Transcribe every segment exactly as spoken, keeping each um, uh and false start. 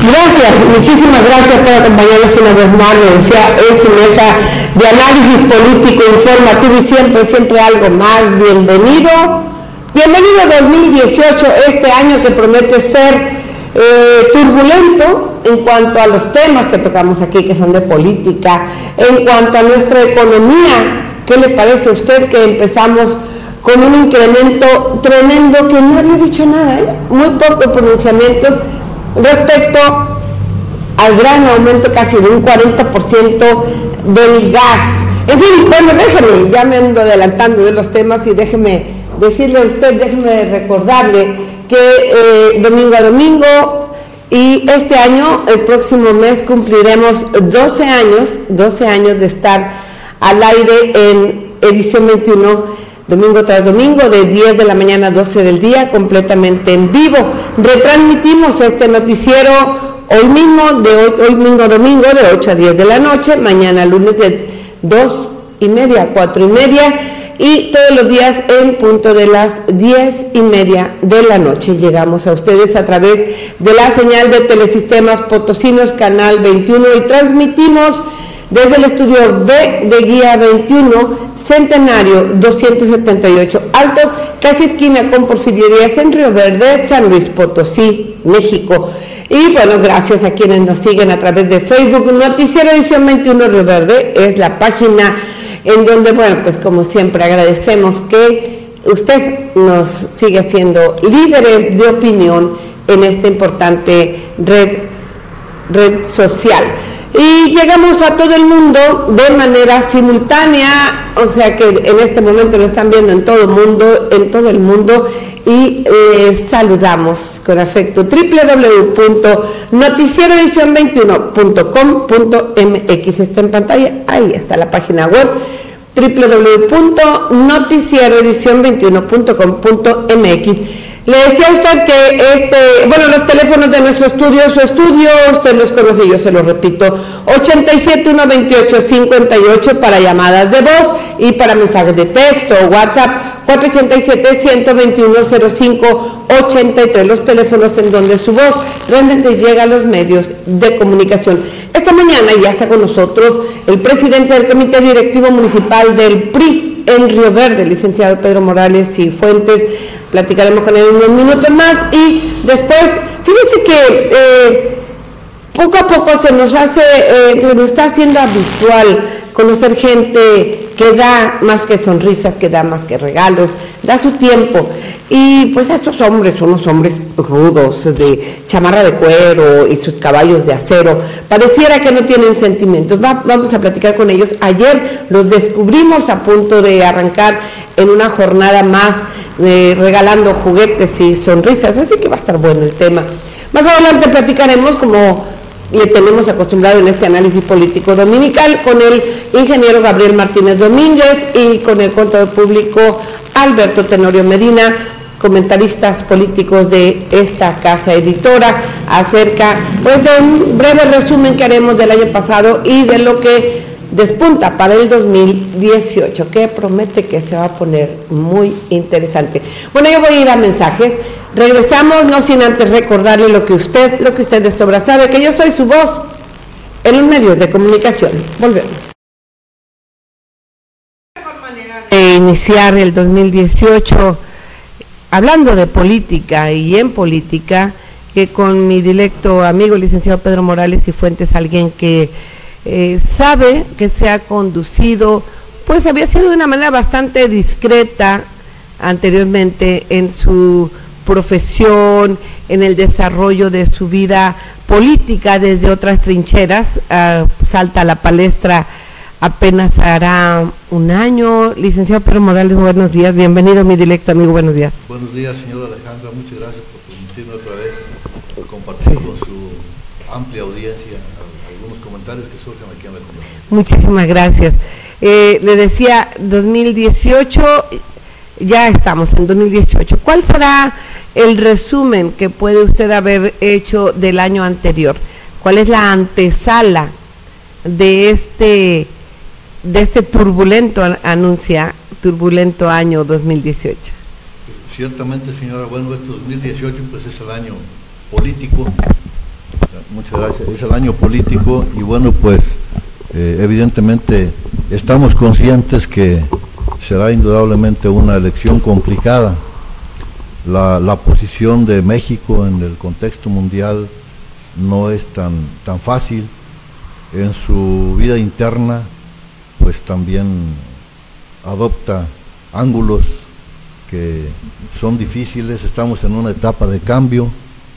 Gracias, muchísimas gracias por acompañarnos una vez más. Me decía, es su mesa de análisis político, informativo y siempre, siempre algo más. Bienvenido, bienvenido dos mil dieciocho, este año que promete ser eh, turbulento en cuanto a los temas que tocamos aquí, que son de política, en cuanto a nuestra economía. ¿Qué le parece a usted que empezamos con un incremento tremendo que nadie ha dicho nada, ¿eh? Muy pocos pronunciamientos respecto al gran aumento casi de un cuarenta por ciento del gas? En fin, bueno, déjeme, ya me ando adelantando de los temas y déjeme decirle a usted, déjeme recordarle que eh, domingo a domingo y este año, el próximo mes, cumpliremos doce años, doce años de estar al aire en edición veintiuno, domingo tras domingo, de diez de la mañana a doce del día, completamente en vivo. Retransmitimos este noticiero hoy mismo, de hoy, hoy mismo domingo, de ocho a diez de la noche, mañana lunes de dos y media a cuatro y media, y todos los días en punto de las diez y media de la noche. Llegamos a ustedes a través de la señal de Telesistemas Potosinos, canal veintiuno, y transmitimos desde el estudio B de Guía veintiuno, Centenario doscientos setenta y ocho Altos, casi esquina con Porfirio Díaz, en Río Verde, San Luis Potosí, México. Y bueno, gracias a quienes nos siguen a través de Facebook. Noticiero Edición veintiuno Río Verde es la página en donde, bueno, pues como siempre agradecemos que usted nos sigue siendo líderes de opinión en esta importante red, red social. Y llegamos a todo el mundo de manera simultánea, o sea que en este momento lo están viendo en todo el mundo, en todo el mundo, y eh, saludamos con afecto. doble u doble u doble u punto noticiero edición veintiuno punto com punto m x está en pantalla, ahí está la página web, doble u doble u doble u punto noticiero edición veintiuno punto com punto m x. Le decía a usted que, este, bueno, los teléfonos de nuestro estudio, su estudio, usted los conoce, yo se los repito, ochenta y siete, ciento veintiocho, cincuenta y ocho para llamadas de voz y para mensajes de texto o WhatsApp, cuatro ocho siete, ciento veintiuno, cero cinco ochenta y tres, los teléfonos en donde su voz realmente llega a los medios de comunicación. Esta mañana ya está con nosotros el presidente del Comité Directivo Municipal del P R I en Río Verde, el licenciado Pedro Morales y Fuentes. Platicaremos con él unos minutos más y después, fíjese que eh, poco a poco se nos hace, eh, se nos está haciendo habitual conocer gente que da más que sonrisas, que da más que regalos, da su tiempo. Y pues estos hombres son unos hombres rudos, de chamarra de cuero y sus caballos de acero, pareciera que no tienen sentimientos. Va, vamos a platicar con ellos. Ayer los descubrimos a punto de arrancar en una jornada más, eh, regalando juguetes y sonrisas, así que va a estar bueno el tema. Más adelante platicaremos, como le tenemos acostumbrado en este análisis político dominical, con el ingeniero Gabriel Martínez Domínguez y con el contador público Alberto Tenorio Medina, comentaristas políticos de esta casa editora, acerca pues de un breve resumen que haremos del año pasado y de lo que despunta para el dos mil dieciocho, que promete que se va a poner muy interesante. Bueno, yo voy a ir a mensajes. Regresamos, no sin antes recordarle lo que usted, lo que usted de sobra sabe, que yo soy su voz en los medios de comunicación. Volvemos. De iniciar el dos mil dieciocho hablando de política y en política, que con mi directo amigo licenciado Pedro Morales y Fuentes, alguien que eh, sabe que se ha conducido, pues había sido de una manera bastante discreta anteriormente en su profesión, en el desarrollo de su vida política desde otras trincheras, uh, salta a la palestra apenas hará un año. Licenciado Pedro Morales, buenos días, bienvenido mi directo amigo, buenos días. Buenos días, señora Alejandra, muchas gracias por permitirme otra vez compartir sí. con su amplia audiencia algunos comentarios que surjan aquí en la conversación. Muchísimas gracias. Eh, le decía, dos mil dieciocho, ya estamos en dos mil dieciocho, ¿cuál será el resumen que puede usted haber hecho del año anterior? ¿Cuál es la antesala de este de este turbulento, anuncia, turbulento año dos mil dieciocho? Ciertamente, señora, bueno, este dos mil dieciocho pues es el año político Muchas gracias. Es el año político y bueno, pues eh, evidentemente estamos conscientes que será indudablemente una elección complicada. La, la posición de México en el contexto mundial no es tan, tan fácil. En su vida interna, pues también adopta ángulos que son difíciles. Estamos en una etapa de cambio,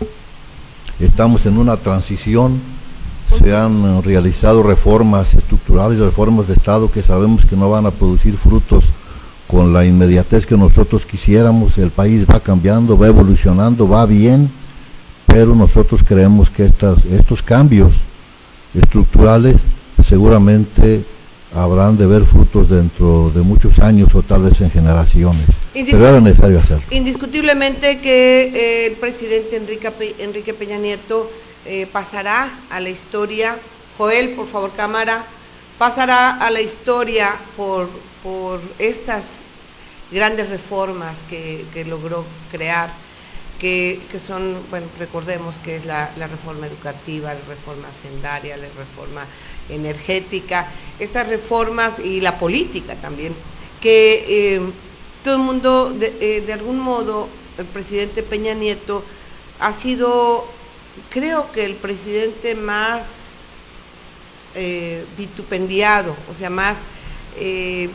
estamos en una transición, se han realizado reformas estructurales, reformas de Estado que sabemos que no van a producir frutos con la inmediatez que nosotros quisiéramos. El país va cambiando, va evolucionando, va bien, pero nosotros creemos que estas, estos cambios estructurales seguramente habrán de ver frutos dentro de muchos años o tal vez en generaciones, pero era necesario hacerlo. Indiscutiblemente que eh, el presidente Enrique, Enrique Peña Nieto eh, pasará a la historia, Joel, por favor cámara, pasará a la historia por, por estas grandes reformas que, que logró crear, que, que son, bueno, recordemos que es la, la reforma educativa, la reforma hacendaria, la reforma energética, estas reformas y la política también, que eh, todo el mundo, de, eh, de algún modo, el presidente Peña Nieto ha sido, creo que el presidente más eh, vitupendiado, o sea, más eh,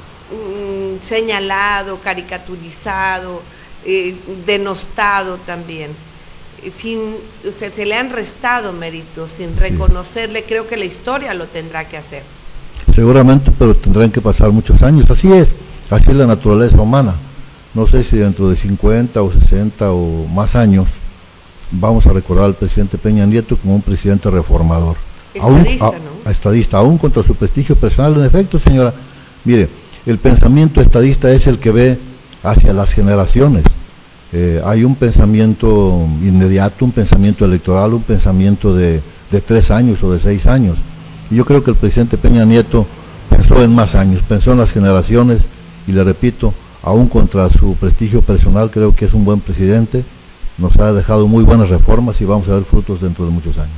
mm, señalado, caricaturizado, eh, denostado también. Sin, o sea, se le han restado méritos, sin reconocerle, creo que la historia lo tendrá que hacer. Seguramente, pero tendrán que pasar muchos años, así es, así es la naturaleza humana. No sé si dentro de cincuenta o sesenta o más años vamos a recordar al presidente Peña Nieto como un presidente reformador. Estadista, aún, ¿no? A, estadista, aún contra su prestigio personal. En efecto, señora, mire, el pensamiento estadista es el que ve hacia las generaciones. Eh, hay un pensamiento inmediato, un pensamiento electoral, un pensamiento de, de tres años o de seis años. Y yo creo que el presidente Peña Nieto pensó en más años, pensó en las generaciones, y le repito, aún contra su prestigio personal, creo que es un buen presidente, nos ha dejado muy buenas reformas y vamos a ver frutos dentro de muchos años.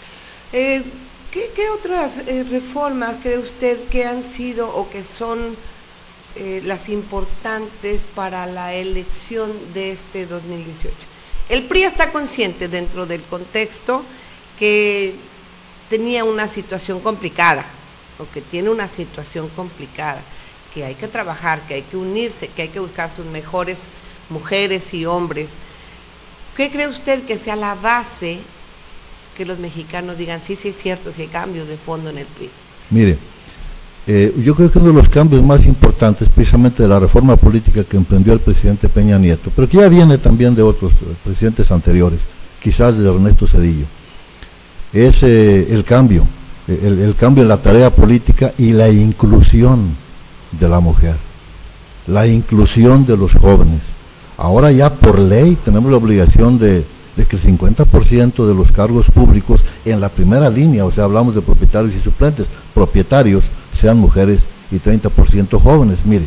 Eh, ¿qué, ¿Qué otras eh, reformas cree usted que han sido o que son Eh, las importantes para la elección de este dos mil dieciocho? El P R I está consciente dentro del contexto que tenía una situación complicada, o que tiene una situación complicada, que hay que trabajar, que hay que unirse, que hay que buscar sus mejores mujeres y hombres. ¿Qué cree usted que sea la base que los mexicanos digan, sí, sí es cierto, si hay cambios de fondo en el P R I? Mire, Eh, yo creo que uno de los cambios más importantes precisamente de la reforma política que emprendió el presidente Peña Nieto, pero que ya viene también de otros eh, presidentes anteriores, quizás de Ernesto Zedillo, es eh, el cambio, el, el cambio en la tarea política y la inclusión de la mujer, la inclusión de los jóvenes. Ahora ya por ley tenemos la obligación de, de que el cincuenta por ciento de los cargos públicos en la primera línea, o sea, hablamos de propietarios y suplentes, propietarios, sean mujeres y treinta por ciento jóvenes. Mire,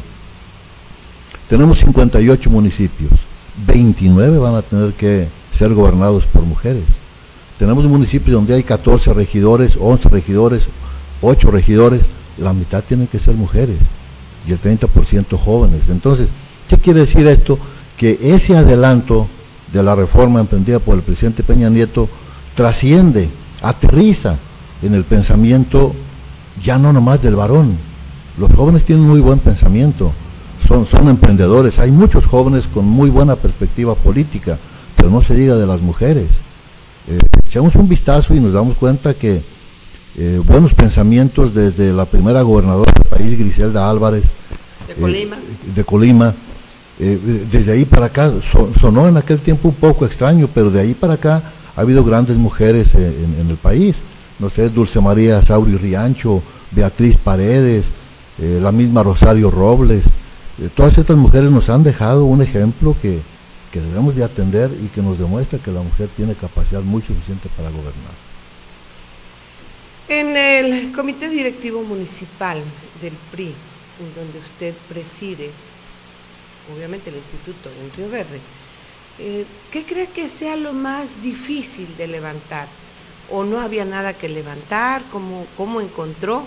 tenemos cincuenta y ocho municipios, veintinueve van a tener que ser gobernados por mujeres. Tenemos municipios donde hay catorce regidores, once regidores, ocho regidores, la mitad tienen que ser mujeres y el treinta por ciento jóvenes. Entonces, ¿qué quiere decir esto? Que ese adelanto de la reforma emprendida por el presidente Peña Nieto trasciende, aterriza en el pensamiento ya no nomás del varón. Los jóvenes tienen muy buen pensamiento, son, son emprendedores, hay muchos jóvenes con muy buena perspectiva política, pero no se diga de las mujeres. Eh, echamos un vistazo y nos damos cuenta que eh, buenos pensamientos desde la primera gobernadora del país, Griselda Álvarez, de Colima, eh, de Colima eh, desde ahí para acá, son, sonó en aquel tiempo un poco extraño, pero de ahí para acá ha habido grandes mujeres en, en, en el país. No sé, Dulce María Sauri Riancho, Beatriz Paredes, eh, la misma Rosario Robles, eh, todas estas mujeres nos han dejado un ejemplo que, que debemos de atender y que nos demuestra que la mujer tiene capacidad muy suficiente para gobernar. En el Comité Directivo Municipal del P R I, en donde usted preside, obviamente el Instituto en Río Verde, eh, ¿qué cree que sea lo más difícil de levantar? o no había nada que levantar? ¿Cómo, cómo encontró?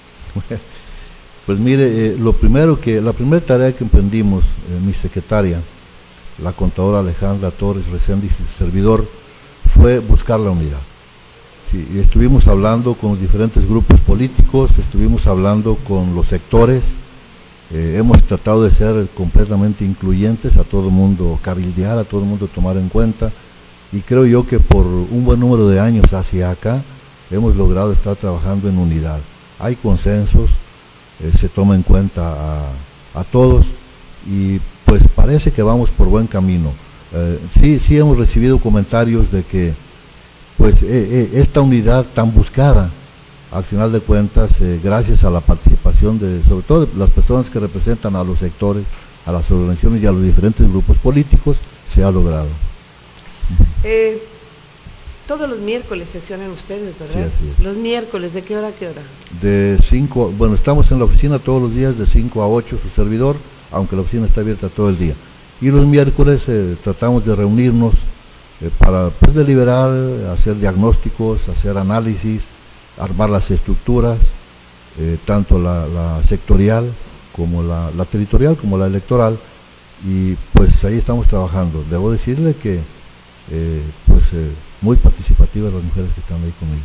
Pues mire, eh, lo primero que, la primera tarea que emprendimos, eh, mi secretaria, la contadora Alejandra Torres Reséndiz y su servidor, fue buscar la unidad. Sí, y estuvimos hablando con los diferentes grupos políticos, estuvimos hablando con los sectores, eh, hemos tratado de ser completamente incluyentes, a todo el mundo cabildear, a todo el mundo tomar en cuenta, y creo yo que por un buen número de años hacia acá hemos logrado estar trabajando en unidad. Hay consensos, eh, se toma en cuenta a, a todos, y pues parece que vamos por buen camino. Eh, sí, sí hemos recibido comentarios de que pues eh, eh, esta unidad tan buscada, al final de cuentas, eh, gracias a la participación de, sobre todo, las personas que representan a los sectores, a las organizaciones y a los diferentes grupos políticos, se ha logrado. Eh, todos los miércoles sesionan ustedes, ¿verdad? Sí, así es. Los miércoles, ¿de qué hora a qué hora? De cinco, bueno, estamos en la oficina todos los días de cinco a ocho, su servidor, aunque la oficina está abierta todo el día. Y los miércoles eh, tratamos de reunirnos eh, para pues, deliberar, hacer diagnósticos, hacer análisis, armar las estructuras, eh, tanto la, la sectorial como la, la territorial, como la electoral, y pues ahí estamos trabajando. Debo decirle que eh, pues eh, muy participativas las mujeres que están ahí conmigo.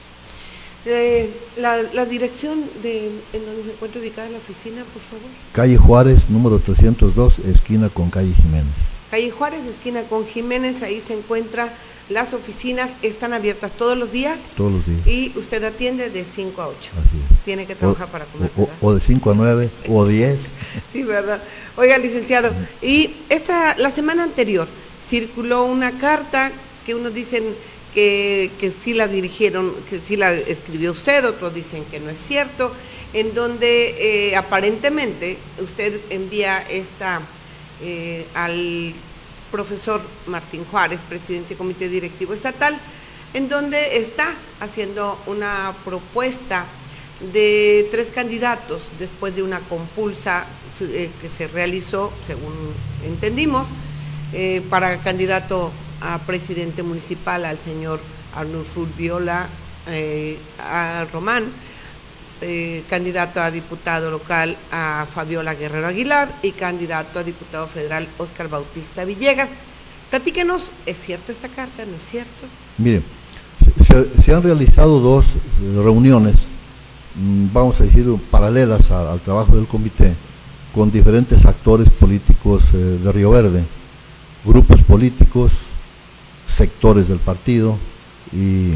Eh, la, la dirección de en donde se encuentra ubicada la oficina, por favor. Calle Juárez, número trescientos dos, esquina con calle Jiménez. Calle Juárez, esquina con Jiménez, ahí se encuentran las oficinas, están abiertas todos los días. Todos los días. Y usted atiende de cinco a ocho. Así es. Tiene que trabajar o, para comer, o, o de cinco a nueve, o diez. Sí, verdad. Oiga, licenciado, y esta, la semana anterior circuló una carta que unos dicen que, que sí la dirigieron, que sí la escribió usted, otros dicen que no es cierto, en donde eh, aparentemente usted envía esta eh, al profesor Martín Juárez, presidente del Comité Directivo Estatal, en donde está haciendo una propuesta de tres candidatos después de una compulsa eh, que se realizó, según entendimos, eh, para candidato a presidente municipal al señor Arnulfo Viola eh, a Román, eh, candidato a diputado local a Fabiola Guerrero Aguilar y candidato a diputado federal Óscar Bautista Villegas. Platíquenos, ¿es cierto esta carta? ¿No es cierto? Mire, se, se han realizado dos reuniones, vamos a decir, paralelas a, al trabajo del comité, con diferentes actores políticos eh, de Río Verde, grupos políticos, sectores del partido y,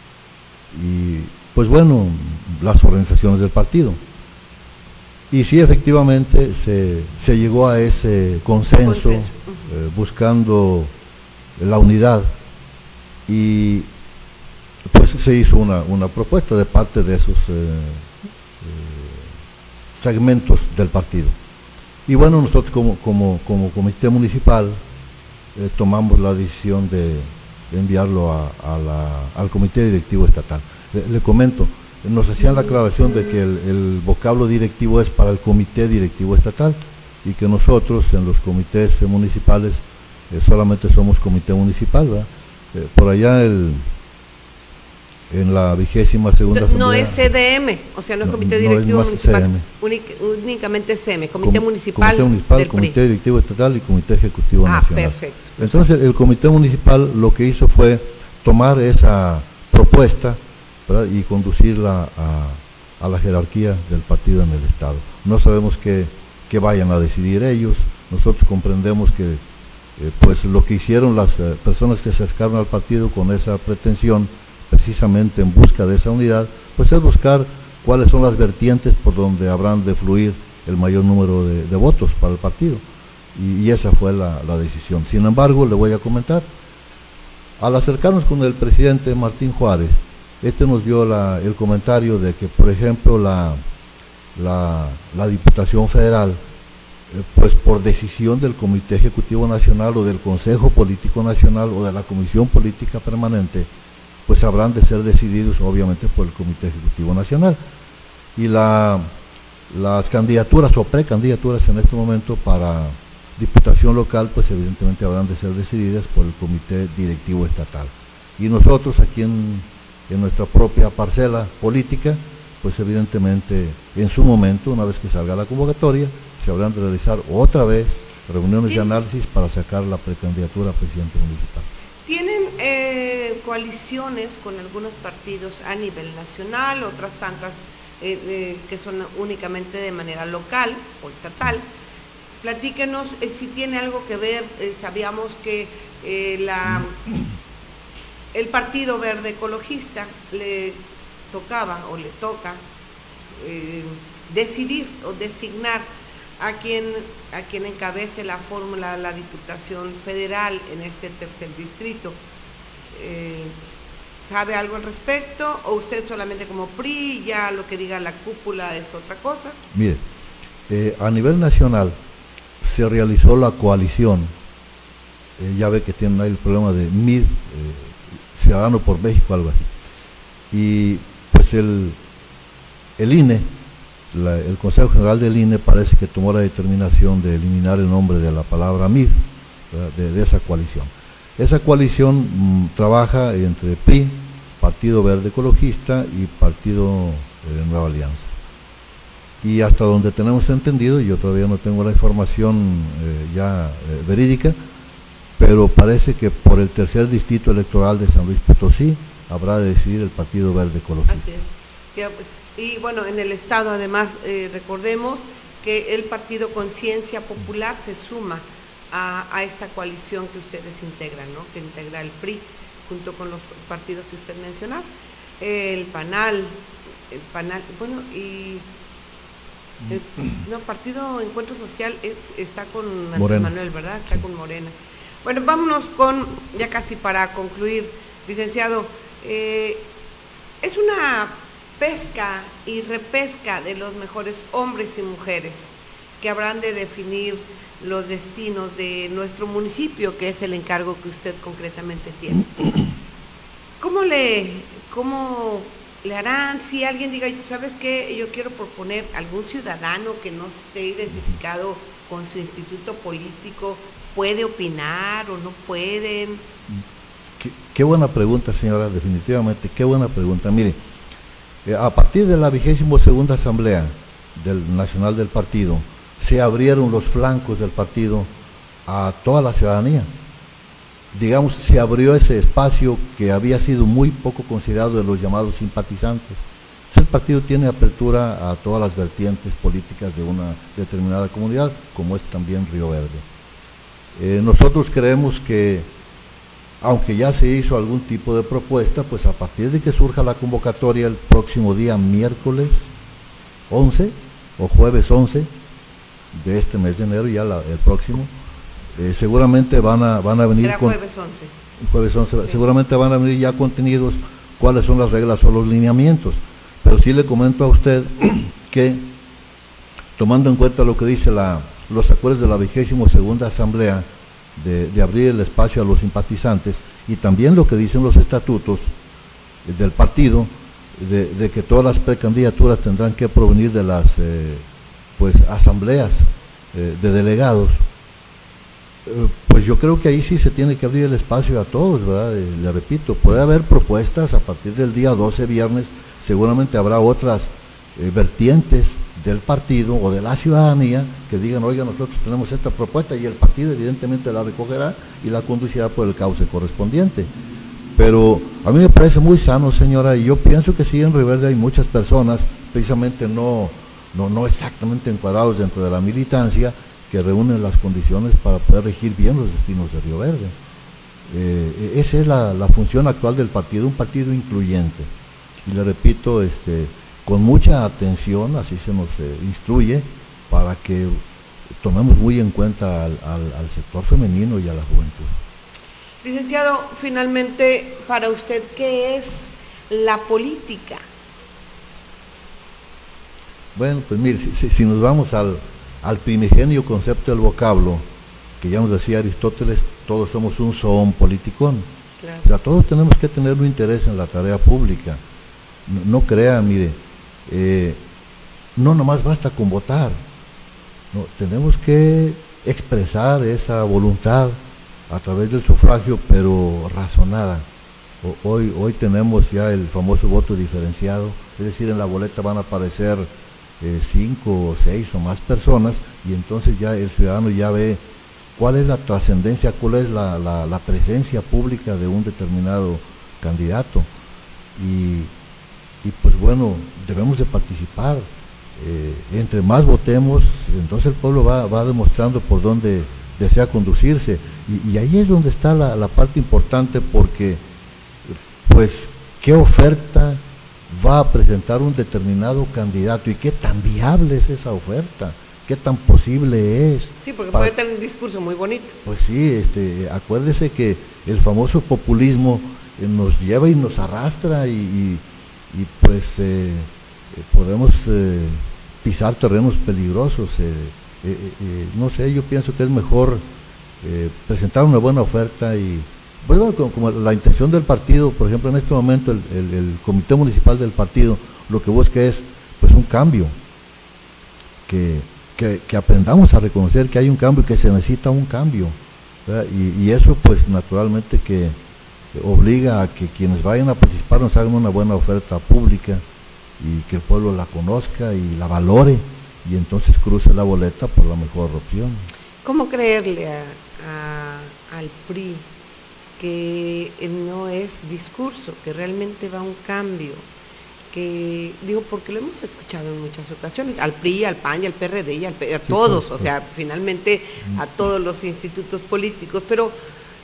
y pues bueno, las organizaciones del partido. Y sí, efectivamente se, se llegó a ese consenso, consenso. Eh, buscando la unidad, y pues se hizo una, una propuesta de parte de esos eh, eh, segmentos del partido. Y bueno, nosotros como, como, como comité municipal eh, tomamos la decisión de enviarlo a, a la, al comité directivo estatal. Le, le comento, nos hacían la aclaración de que el, el vocablo directivo es para el comité directivo estatal y que nosotros en los comités eh, municipales eh, solamente somos comité municipal, ¿verdad? Eh, por allá el en la vigésima segunda no, asamblea. No es C D M, o sea, no es no, comité no directivo es municipal, únic, únicamente C M, comité Com, municipal, comité municipal, del comité P R I. directivo estatal y comité ejecutivo ah, nacional. Perfecto. Entonces el comité municipal lo que hizo fue tomar esa propuesta, ¿verdad?, y conducirla a, a la jerarquía del partido en el estado. No sabemos qué, qué vayan a decidir ellos. Nosotros comprendemos que eh, pues lo que hicieron las eh, personas que se acercaron al partido con esa pretensión, precisamente en busca de esa unidad, pues es buscar cuáles son las vertientes por donde habrán de fluir el mayor número de, de votos para el partido, y, y esa fue la, la decisión. Sin embargo, le voy a comentar, al acercarnos con el presidente Martín Juárez, este nos dio la, el comentario de que, por ejemplo, la, la, la Diputación Federal, eh, pues por decisión del Comité Ejecutivo Nacional o del Consejo Político Nacional o de la Comisión Política Permanente, pues habrán de ser decididos obviamente por el Comité Ejecutivo Nacional. Y la, las candidaturas o precandidaturas en este momento para diputación local, pues evidentemente habrán de ser decididas por el Comité Directivo Estatal. Y nosotros aquí en, en nuestra propia parcela política, pues evidentemente en su momento, una vez que salga la convocatoria, se habrán de realizar otra vez reuniones de análisis para sacar la precandidatura a presidente municipal. Tienen eh, coaliciones con algunos partidos a nivel nacional, otras tantas eh, eh, que son únicamente de manera local o estatal. Platíquenos eh, si tiene algo que ver, eh, sabíamos que eh, la, el Partido Verde Ecologista le tocaba o le toca eh, decidir o designar a quien, a quien encabece la fórmula de la Diputación Federal en este tercer distrito. Eh, ¿Sabe algo al respecto? ¿O usted solamente como P R I, ya lo que diga la cúpula es otra cosa? Mire, eh, a nivel nacional se realizó la coalición, eh, ya ve que tienen ahí el problema de M I D, eh, Ciudadano por México, algo así. Y pues el, el I N E, La, el Consejo General del I N E parece que tomó la determinación de eliminar el nombre de la palabra M I D, de, de esa coalición. Esa coalición mmm, trabaja entre P R I, Partido Verde Ecologista y Partido eh, Nueva Alianza. Y hasta donde tenemos entendido, yo todavía no tengo la información eh, ya eh, verídica, pero parece que por el tercer distrito electoral de San Luis Potosí habrá de decidir el Partido Verde Ecologista. Así es. Y bueno, en el estado además eh, recordemos que el Partido Conciencia Popular se suma a, a esta coalición que ustedes integran, ¿no? Que integra el P R I junto con los partidos que usted mencionaba, el PANAL, el PANAL, bueno, y el, no, Partido Encuentro Social es, está con Andrés Manuel, ¿verdad? Está con Morena. Bueno, vámonos con, ya casi para concluir, licenciado, eh, es una pesca y repesca de los mejores hombres y mujeres que habrán de definir los destinos de nuestro municipio, que es el encargo que usted concretamente tiene. ¿Cómo le, cómo le harán si alguien diga, ¿sabes qué? Yo quiero proponer algún ciudadano que no esté identificado con su instituto político, ¿puede opinar o no pueden? Qué, qué buena pregunta, señora, definitivamente, qué buena pregunta. Mire, eh, a partir de la vigésima segunda Asamblea del Nacional del Partido, se abrieron los flancos del partido a toda la ciudadanía. Digamos, se abrió ese espacio que había sido muy poco considerado de los llamados simpatizantes. Entonces, el partido tiene apertura a todas las vertientes políticas de una determinada comunidad, como es también Río Verde. Eh, nosotros creemos que, aunque ya se hizo algún tipo de propuesta, pues a partir de que surja la convocatoria el próximo día miércoles once o jueves once de este mes de enero, ya la, el próximo, eh, seguramente van a, van a venir Era con... jueves once. Jueves once, Sí. Seguramente van a venir ya contenidos cuáles son las reglas o los lineamientos, pero sí le comento a usted que, tomando en cuenta lo que dice la, los acuerdos de la vigésima segunda Asamblea de, de abrir el espacio a los simpatizantes, y también lo que dicen los estatutos del partido, de, de que todas las precandidaturas tendrán que provenir de las eh, pues asambleas eh, de delegados, eh, pues yo creo que ahí sí se tiene que abrir el espacio a todos, ¿verdad? Eh, le repito, puede haber propuestas a partir del día doce, viernes, seguramente habrá otras eh, vertientes del partido o de la ciudadanía que digan, oiga, nosotros tenemos esta propuesta, y el partido evidentemente la recogerá y la conducirá por el cauce correspondiente. Pero a mí me parece muy sano, señora, y yo pienso que sí, en Río Verde hay muchas personas, precisamente no, no, no exactamente encuadrados dentro de la militancia, que reúnen las condiciones para poder regir bien los destinos de Río Verde. Eh, esa es la, la función actual del partido, un partido incluyente. Y le repito, este, con mucha atención, así se nos eh, instruye, para que tomemos muy en cuenta al, al, al sector femenino y a la juventud. Licenciado, finalmente, para usted, ¿qué es la política? Bueno, pues mire, si, si, si nos vamos al, al primigenio concepto del vocablo, que ya nos decía Aristóteles, todos somos un zoon politicón. Claro. O sea, todos tenemos que tener un interés en la tarea pública. No, no crea, mire, eh, no nomás basta con votar, no, tenemos que expresar esa voluntad a través del sufragio, pero razonada. Hoy, hoy tenemos ya el famoso voto diferenciado, es decir, en la boleta van a aparecer eh, cinco o seis o más personas, y entonces ya el ciudadano ya ve cuál es la trascendencia, cuál es la, la, la presencia pública de un determinado candidato. Y, y pues bueno, debemos de participar. Eh, entre más votemos, entonces el pueblo va, va demostrando por dónde desea conducirse, y, y ahí es donde está la, la parte importante, porque pues qué oferta va a presentar un determinado candidato y qué tan viable es esa oferta, qué tan posible es. Sí, porque para, puede tener un discurso muy bonito. Pues sí, este, acuérdese que el famoso populismo eh, nos lleva y nos arrastra, y, y, y pues eh, podemos eh, pisar terrenos peligrosos. Eh, eh, eh, no sé, yo pienso que es mejor eh, presentar una buena oferta, y bueno, como, como la intención del partido, por ejemplo, en este momento el, el, el comité municipal del partido lo que busca es pues un cambio, que, que, que aprendamos a reconocer que hay un cambio, que se necesita un cambio, y, y eso pues naturalmente que obliga a que quienes vayan a participar nos hagan una buena oferta pública, y que el pueblo la conozca y la valore, y entonces cruce la boleta por la mejor opción. ¿Cómo creerle a, a, al P R I que no es discurso, que realmente va a un cambio? Que digo, porque lo hemos escuchado en muchas ocasiones, al P R I, al P A N y al P R D y al, a todos, o sea, finalmente a todos los institutos políticos, pero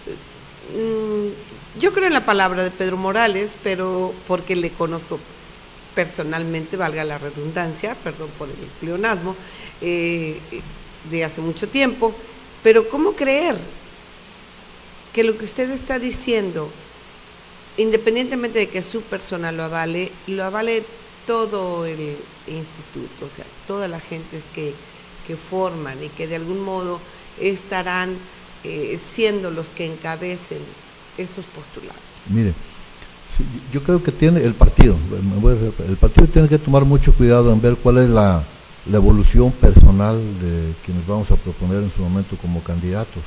mmm, yo creo en la palabra de Pedro Morales, pero porque le conozco personalmente, valga la redundancia, perdón por el pleonasmo, eh, de hace mucho tiempo, pero ¿cómo creer que lo que usted está diciendo, independientemente de que su persona lo avale, lo avale todo el instituto, o sea, todas las gentes que, que forman y que de algún modo estarán eh, siendo los que encabecen estos postulados? Mire, yo creo que tiene el partido, el partido tiene que tomar mucho cuidado en ver cuál es la, la evolución personal de quienes vamos a proponer en su momento como candidatos.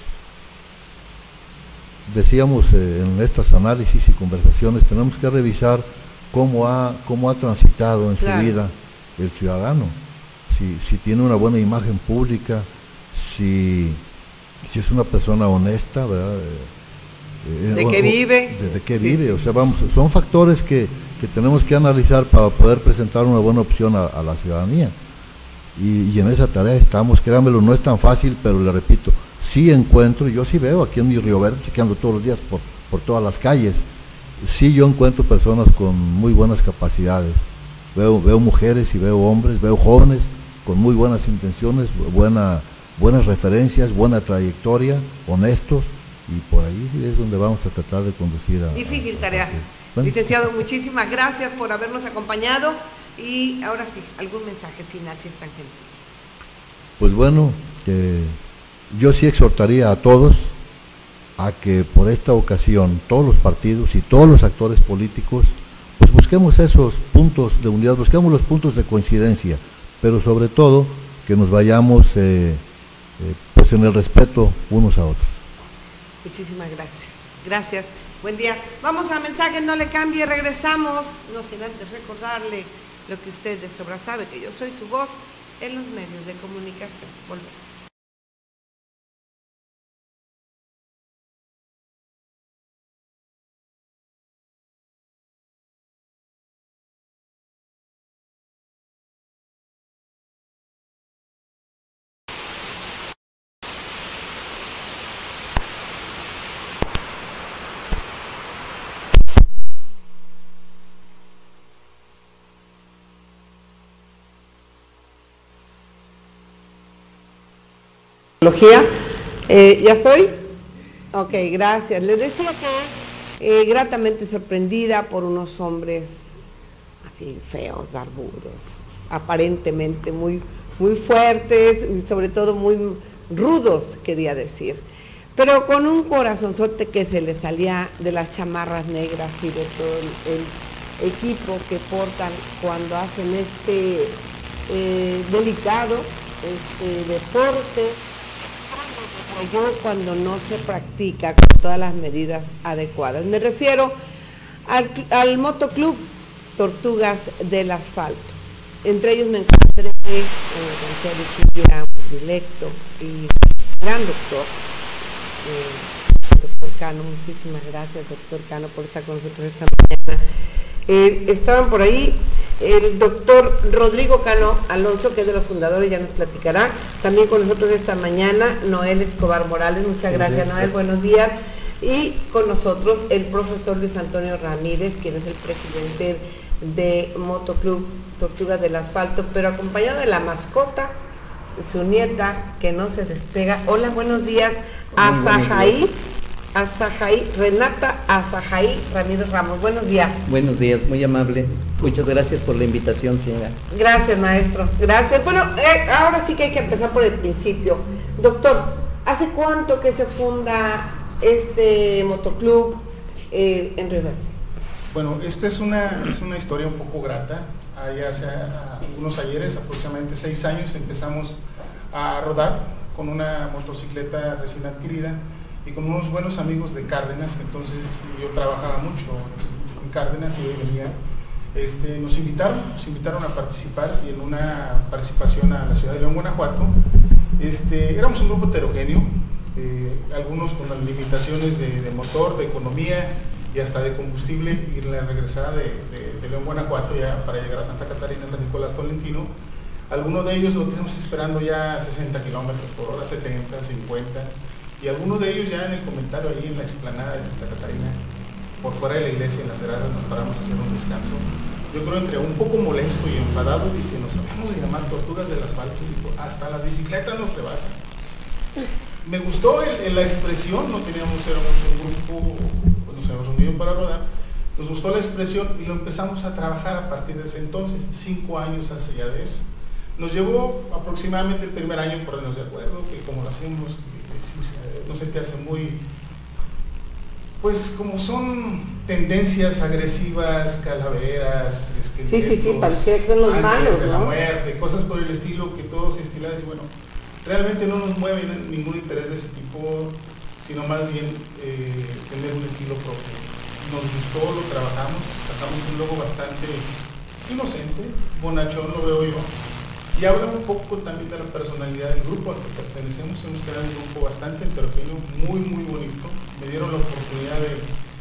Decíamos eh, en estos análisis y conversaciones, tenemos que revisar cómo ha, cómo ha transitado en claro. su vida el ciudadano, si, si tiene una buena imagen pública, si, si es una persona honesta, ¿verdad? Eh, ¿De qué vive? De, de qué sí. vive, o sea, vamos, son factores que, que tenemos que analizar para poder presentar una buena opción a, a la ciudadanía. Y, y en esa tarea estamos, créanmelo, no es tan fácil, pero le repito, sí encuentro, yo sí veo aquí en mi Río Verde, chequeando todos los días por, por todas las calles, sí yo encuentro personas con muy buenas capacidades, veo, veo mujeres y veo hombres, veo jóvenes con muy buenas intenciones, buena, buenas referencias, buena trayectoria, honestos, y por ahí es donde vamos a tratar de conducir a... Difícil a, a, tarea. Bueno. Licenciado, muchísimas gracias por habernos acompañado, y ahora sí, algún mensaje final si es tan gentil. Pues bueno, eh, yo sí exhortaría a todos a que por esta ocasión todos los partidos y todos los actores políticos pues busquemos esos puntos de unidad, busquemos los puntos de coincidencia, pero sobre todo que nos vayamos eh, eh, pues en el respeto unos a otros. Muchísimas gracias. Gracias. Buen día. Vamos a mensajes, no le cambie, regresamos, no sin antes recordarle lo que usted de sobra sabe, que yo soy su voz en los medios de comunicación. Volvemos. Eh, ¿Ya estoy? Ok, gracias. Les decía que eh, gratamente sorprendida por unos hombres así feos, barbudos, aparentemente muy, muy fuertes y sobre todo muy rudos, quería decir, pero con un corazonzote que se les salía de las chamarras negras y de todo el, el equipo que portan cuando hacen este eh, delicado este deporte, cuando no se practica con todas las medidas adecuadas. Me refiero al, al Motoclub Tortugas del Asfalto. Entre ellos me encontré con el licenciado directo y gran doctor, eh, doctor Cano. Muchísimas gracias, doctor Cano, por estar con nosotros esta mañana. Eh, estaban por ahí el doctor Rodrigo Cano Alonso, que es de los fundadores, ya nos platicará. También con nosotros esta mañana Noel Escobar Morales. Muchas gracias, Noel, buenos días. Y con nosotros el profesor Luis Antonio Ramírez, quien es el presidente de Motoclub Tortugas del Asfalto, pero acompañado de la mascota, su nieta, que no se despega. Hola, buenos días, Azajaí, Azajaí, Renata Azajaí Ramírez Ramos. Buenos días. Buenos días, muy amable. Muchas gracias por la invitación, señora. Gracias, maestro. Gracias. Bueno, eh, ahora sí que hay que empezar por el principio. Doctor, ¿hace cuánto que se funda este motoclub eh, en Río Verde? Bueno, esta es una, es una historia un poco grata. Allá hace algunos ayeres, aproximadamente seis años, empezamos a rodar con una motocicleta recién adquirida y con unos buenos amigos de Cárdenas. Entonces yo trabajaba mucho en Cárdenas y hoy venía. Este, nos invitaron, nos invitaron a participar, y en una participación a la ciudad de León, Guanajuato. Este, éramos un grupo heterogéneo, eh, algunos con las limitaciones de, de motor, de economía y hasta de combustible, y la regresada de, de, de León, Guanajuato, ya para llegar a Santa Catarina, San Nicolás Tolentino. Algunos de ellos lo tenemos esperando ya sesenta kilómetros por hora, setenta, cincuenta, y algunos de ellos ya en el comentario ahí en la explanada de Santa Catarina, por fuera de la iglesia, en las gradas, nos paramos a hacer un descanso. Yo creo entre un poco molesto y enfadado, dice, nos acabamos de llamar Tortugas del Asfalto, digo, hasta las bicicletas nos rebasan. Me gustó el, el, la expresión, no teníamos, éramos un grupo, pues nos habíamos unido para rodar, nos gustó la expresión y lo empezamos a trabajar a partir de ese entonces, cinco años hace ya de eso. Nos llevó aproximadamente el primer año ponernos de acuerdo, que como lo hacemos, no se te hace muy... Pues como son tendencias agresivas, calaveras, esqueletos, sí, sí, sí, parecía que son los malos, de ¿no? la muerte, cosas por el estilo que todos estilados, y bueno, realmente no nos mueve ningún interés de ese tipo, sino más bien eh, tener un estilo propio. Nos gustó, lo trabajamos, sacamos un logo bastante inocente, bonachón lo veo yo, y habla un poco también de la personalidad del grupo al que pertenecemos. Hemos creado un grupo bastante heterogéneo, muy muy bonito. Me dieron la oportunidad de,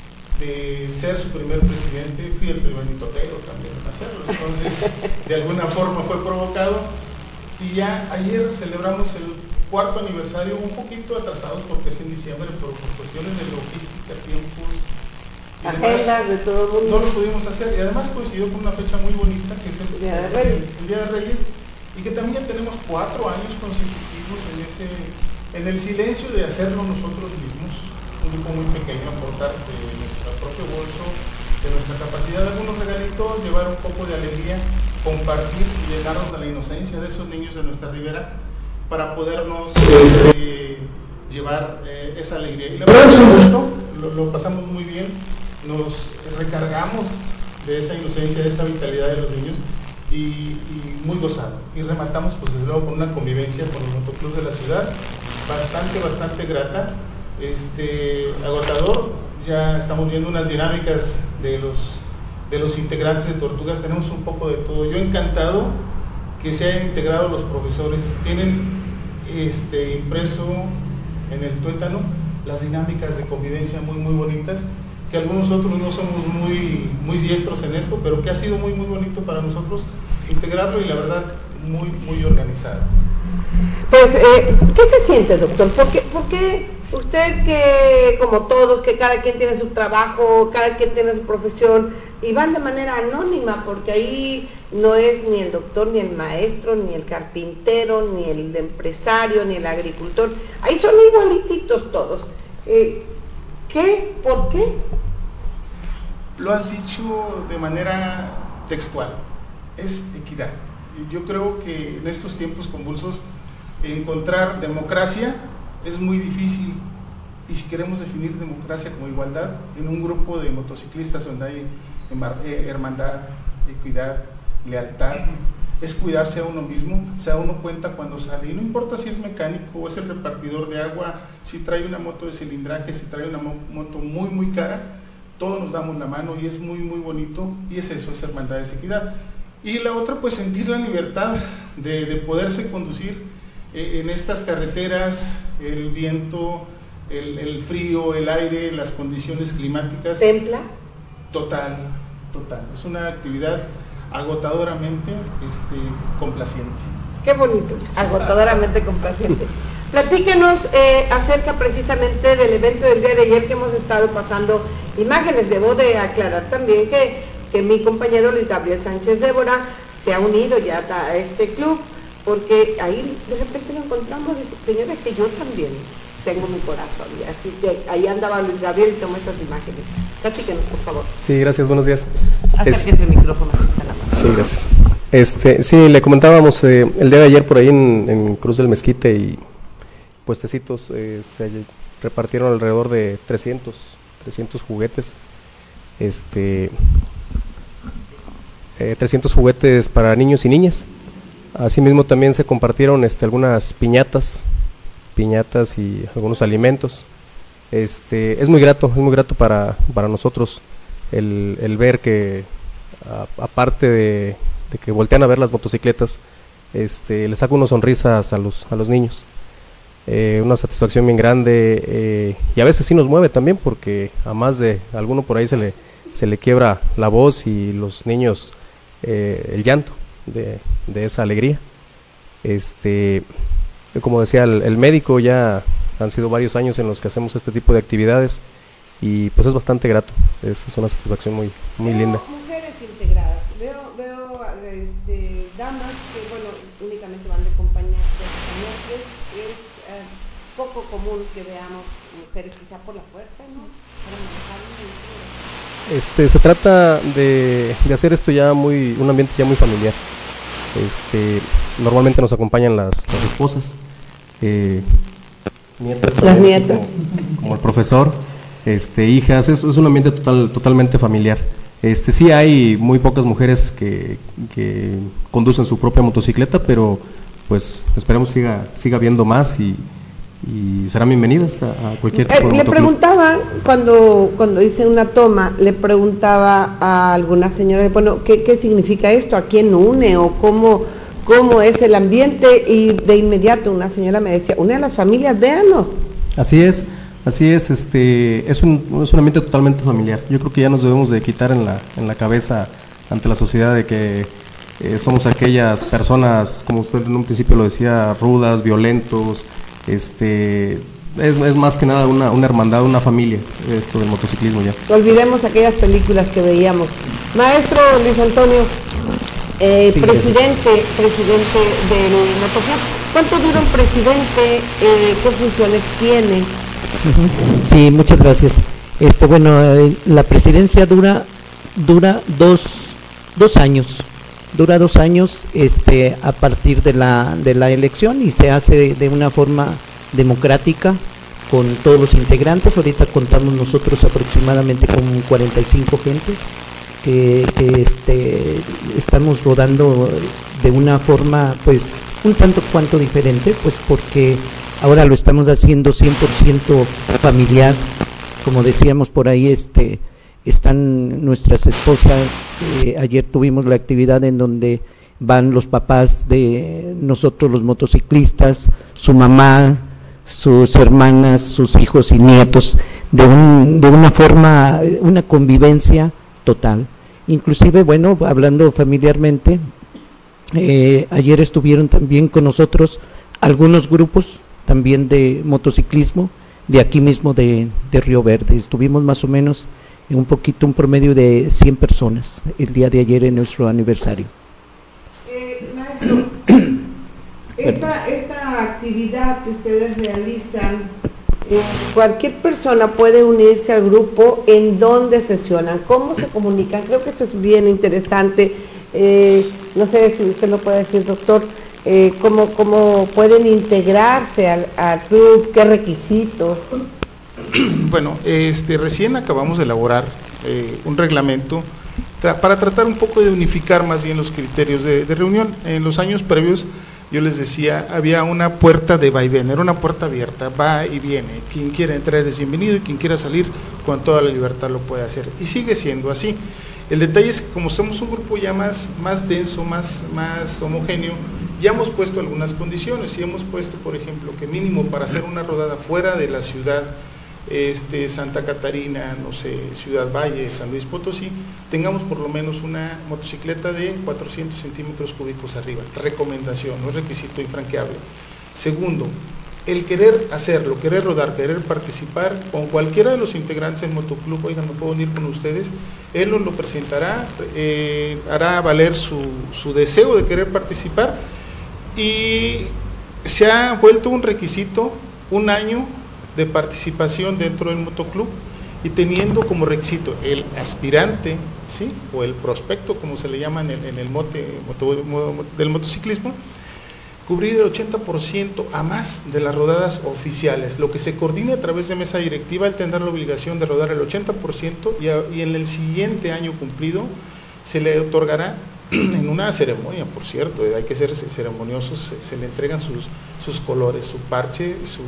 de ser su primer presidente, fui el primer mitotero también en hacerlo, entonces de alguna forma fue provocado, y ya ayer celebramos el cuarto aniversario, un poquito atrasados porque es en diciembre, pero por cuestiones de logística, tiempos, agendas de todo el mundo, no lo pudimos hacer, y además coincidió con una fecha muy bonita que es el Día de Reyes, el Día de Reyes, y que también tenemos cuatro años consecutivos en ese, en el silencio de hacerlo nosotros mismos, un grupo muy pequeño, aportar de nuestro propio bolso, de nuestra capacidad, algunos regalitos, llevar un poco de alegría, compartir y llenarnos de la inocencia de esos niños de nuestra ribera para podernos eh, llevar eh, esa alegría. Y la verdad es un gusto, lo, lo pasamos muy bien, nos recargamos de esa inocencia, de esa vitalidad de los niños, y, y muy gozado. Y rematamos pues desde luego con una convivencia con los motoclubs de la ciudad, bastante, bastante grata, este, agotador. Ya estamos viendo unas dinámicas de los, de los integrantes de Tortugas, tenemos un poco de todo. Yo encantado que se hayan integrado los profesores, tienen este, impreso en el tuétano las dinámicas de convivencia muy muy bonitas, que algunos otros no somos muy, muy diestros en esto, pero que ha sido muy muy bonito para nosotros integrarlo, y la verdad muy muy organizado. Pues, eh, ¿qué se siente, doctor? ¿Por qué, por qué usted, que como todos, que cada quien tiene su trabajo, cada quien tiene su profesión, y van de manera anónima, porque ahí no es ni el doctor, ni el maestro, ni el carpintero, ni el empresario, ni el agricultor, ahí son igualititos todos? Eh, ¿Qué? ¿Por qué? Lo has dicho de manera textual, es equidad. Yo creo que en estos tiempos convulsos encontrar democracia es muy difícil, y si queremos definir democracia como igualdad en un grupo de motociclistas donde hay hermandad, equidad, lealtad, es cuidarse a uno mismo, se da uno cuenta cuando sale, y no importa si es mecánico o es el repartidor de agua, si trae una moto de cilindraje, si trae una moto muy muy cara, todos nos damos la mano y es muy muy bonito, y es eso, es hermandad, es equidad. Y la otra, pues sentir la libertad de, de poderse conducir eh, en estas carreteras, el viento, el, el frío, el aire, las condiciones climáticas. ¿Templa? Total, total, es una actividad agotadoramente este, complaciente. Qué bonito, agotadoramente complaciente. Platíquenos eh, acerca precisamente del evento del día de ayer que hemos estado pasando imágenes. Debo de aclarar también que, que mi compañero Luis Gabriel Sánchez Débora se ha unido ya a este club, porque ahí de repente lo encontramos, señores, que yo también tengo mi corazón, y así que ahí andaba Luis Gabriel y tomó estas imágenes. Platíquenos, por favor. Sí, gracias, buenos días. Acérquese es... el micrófono. Sí, gracias. Este, sí, le comentábamos eh, el día de ayer por ahí en, en Cruz del Mezquite y puestecitos, eh, se repartieron alrededor de trescientos juguetes, este, eh, trescientos juguetes para niños y niñas. Asimismo también se compartieron este, algunas piñatas, piñatas y algunos alimentos. Este, es muy grato, es muy grato para, para nosotros el, el ver que a, aparte de, de que voltean a ver las motocicletas, este, les saca unas sonrisas a los, a los niños. Eh, una satisfacción bien grande, eh, y a veces sí nos mueve también, porque a más de alguno por ahí se le, se le quiebra la voz y los niños eh, el llanto de, de esa alegría. Este, como decía el, el médico, ya han sido varios años en los que hacemos este tipo de actividades y pues es bastante grato, es, es una satisfacción muy, muy linda. Mujeres integradas, veo, veo este, damas que bueno, únicamente van de compañía, de acompañantes. Es eh, poco común que veamos mujeres, quizá por la fuerza, ¿no? Para este, se trata de, de hacer esto ya muy, un ambiente ya muy familiar. Este, normalmente nos acompañan las, las esposas, eh, nietas, las nietas, como, como el profesor, este, hijas, es, es un ambiente total, totalmente familiar. Este, sí hay muy pocas mujeres que, que conducen su propia motocicleta, pero pues esperemos siga siga habiendo más y, y serán bienvenidas a, a cualquier tipo eh, de Le preguntaba, cuando cuando hice una toma, le preguntaba a alguna señora, bueno, ¿qué, qué significa esto? ¿A quién une? ¿O cómo, cómo es el ambiente? Y de inmediato una señora me decía, une a las familias, véanos. Así es, así es, este, es un, es un ambiente totalmente familiar. Yo creo que ya nos debemos de quitar en la, en la cabeza ante la sociedad de que Eh, somos aquellas personas, como usted en un principio lo decía, rudas, violentos, este, es, es más que nada una, una hermandad, una familia, esto del motociclismo ya. Olvidemos aquellas películas que veíamos. Maestro Luis Antonio, eh, sí, presidente, presidente del motociclismo, ¿cuánto dura un presidente? Eh, ¿Qué funciones tiene? Sí, muchas gracias. Este, bueno, eh, la presidencia dura, dura dos, dos años. Dura dos años este, a partir de la, de la elección y se hace de, de una forma democrática con todos los integrantes. Ahorita contamos nosotros aproximadamente con cuarenta y cinco gentes que, que este, estamos rodando de una forma pues un tanto cuanto diferente, pues porque ahora lo estamos haciendo cien por ciento familiar, como decíamos por ahí, este están nuestras esposas. Eh, ayer tuvimos la actividad en donde van los papás de nosotros los motociclistas, su mamá, sus hermanas, sus hijos y nietos, de, un, de una forma, una convivencia total. Inclusive, bueno, hablando familiarmente, eh, ayer estuvieron también con nosotros algunos grupos también de motociclismo, de aquí mismo de, de Río Verde. Estuvimos más o menos un poquito, un promedio de cien personas el día de ayer en nuestro aniversario. Eh, maestro, esta, esta actividad que ustedes realizan, eh, cualquier persona puede unirse al grupo. ¿En dónde sesionan? ¿Cómo se comunican? Creo que esto es bien interesante. Eh, no sé si usted lo puede decir, doctor, eh, ¿cómo, cómo pueden integrarse al, al club? ¿Qué requisitos? Bueno, este, recién acabamos de elaborar eh, un reglamento tra para tratar un poco de unificar más bien los criterios de, de reunión. En los años previos yo les decía, había una puerta de vaivén, era una puerta abierta, va y viene, quien quiera entrar es bienvenido y quien quiera salir con toda la libertad lo puede hacer, y sigue siendo así. El detalle es que como somos un grupo ya más, más denso, más, más homogéneo, ya hemos puesto algunas condiciones, y hemos puesto, por ejemplo, que mínimo para hacer una rodada fuera de la ciudad, este, Santa Catarina, no sé, Ciudad Valle, San Luis Potosí, tengamos por lo menos una motocicleta de cuatrocientos centímetros cúbicos arriba, recomendación, no es requisito infranqueable. Segundo, el querer hacerlo, querer rodar, querer participar con cualquiera de los integrantes del motoclub, oigan, me puedo unir con ustedes, él nos lo presentará, eh, hará valer su, su deseo de querer participar, y se ha vuelto un requisito un año de participación dentro del motoclub, y teniendo como requisito el aspirante, ¿sí?, o el prospecto, como se le llama en el, en el mote moto, del motociclismo, cubrir el ochenta por ciento a más de las rodadas oficiales. Lo que se coordine a través de mesa directiva, él tendrá la obligación de rodar el ochenta por ciento, y, a, y en el siguiente año cumplido se le otorgará en una ceremonia, por cierto, hay que ser ceremoniosos, se, se le entregan sus, sus colores, su parche, su,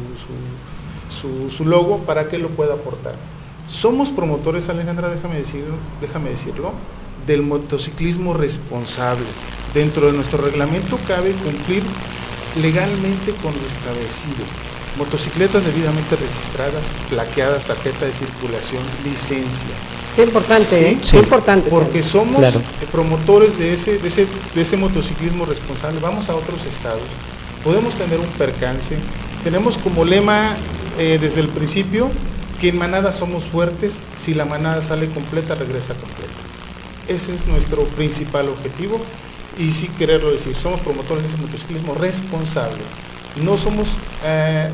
su, su, su logo, para que lo pueda aportar. Somos promotores, Alejandra, déjame decirlo, déjame decirlo, del motociclismo responsable. Dentro de nuestro reglamento cabe cumplir legalmente con lo establecido. Motocicletas debidamente registradas, plaqueadas, tarjeta de circulación, licencia. Qué importante, sí, ¿eh? Sí, Qué importante. porque somos claro. promotores de ese, de, ese, de ese motociclismo responsable. Vamos a otros estados, podemos tener un percance. Tenemos como lema eh, desde el principio que en manada somos fuertes, si la manada sale completa, regresa completa. Ese es nuestro principal objetivo, y sí quererlo decir, somos promotores de ese motociclismo responsable. No somos eh,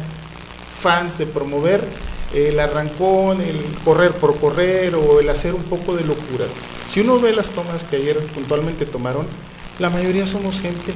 fans de promover el arrancón, el correr por correr o el hacer un poco de locuras. Si uno ve las tomas que ayer puntualmente tomaron, la mayoría somos gente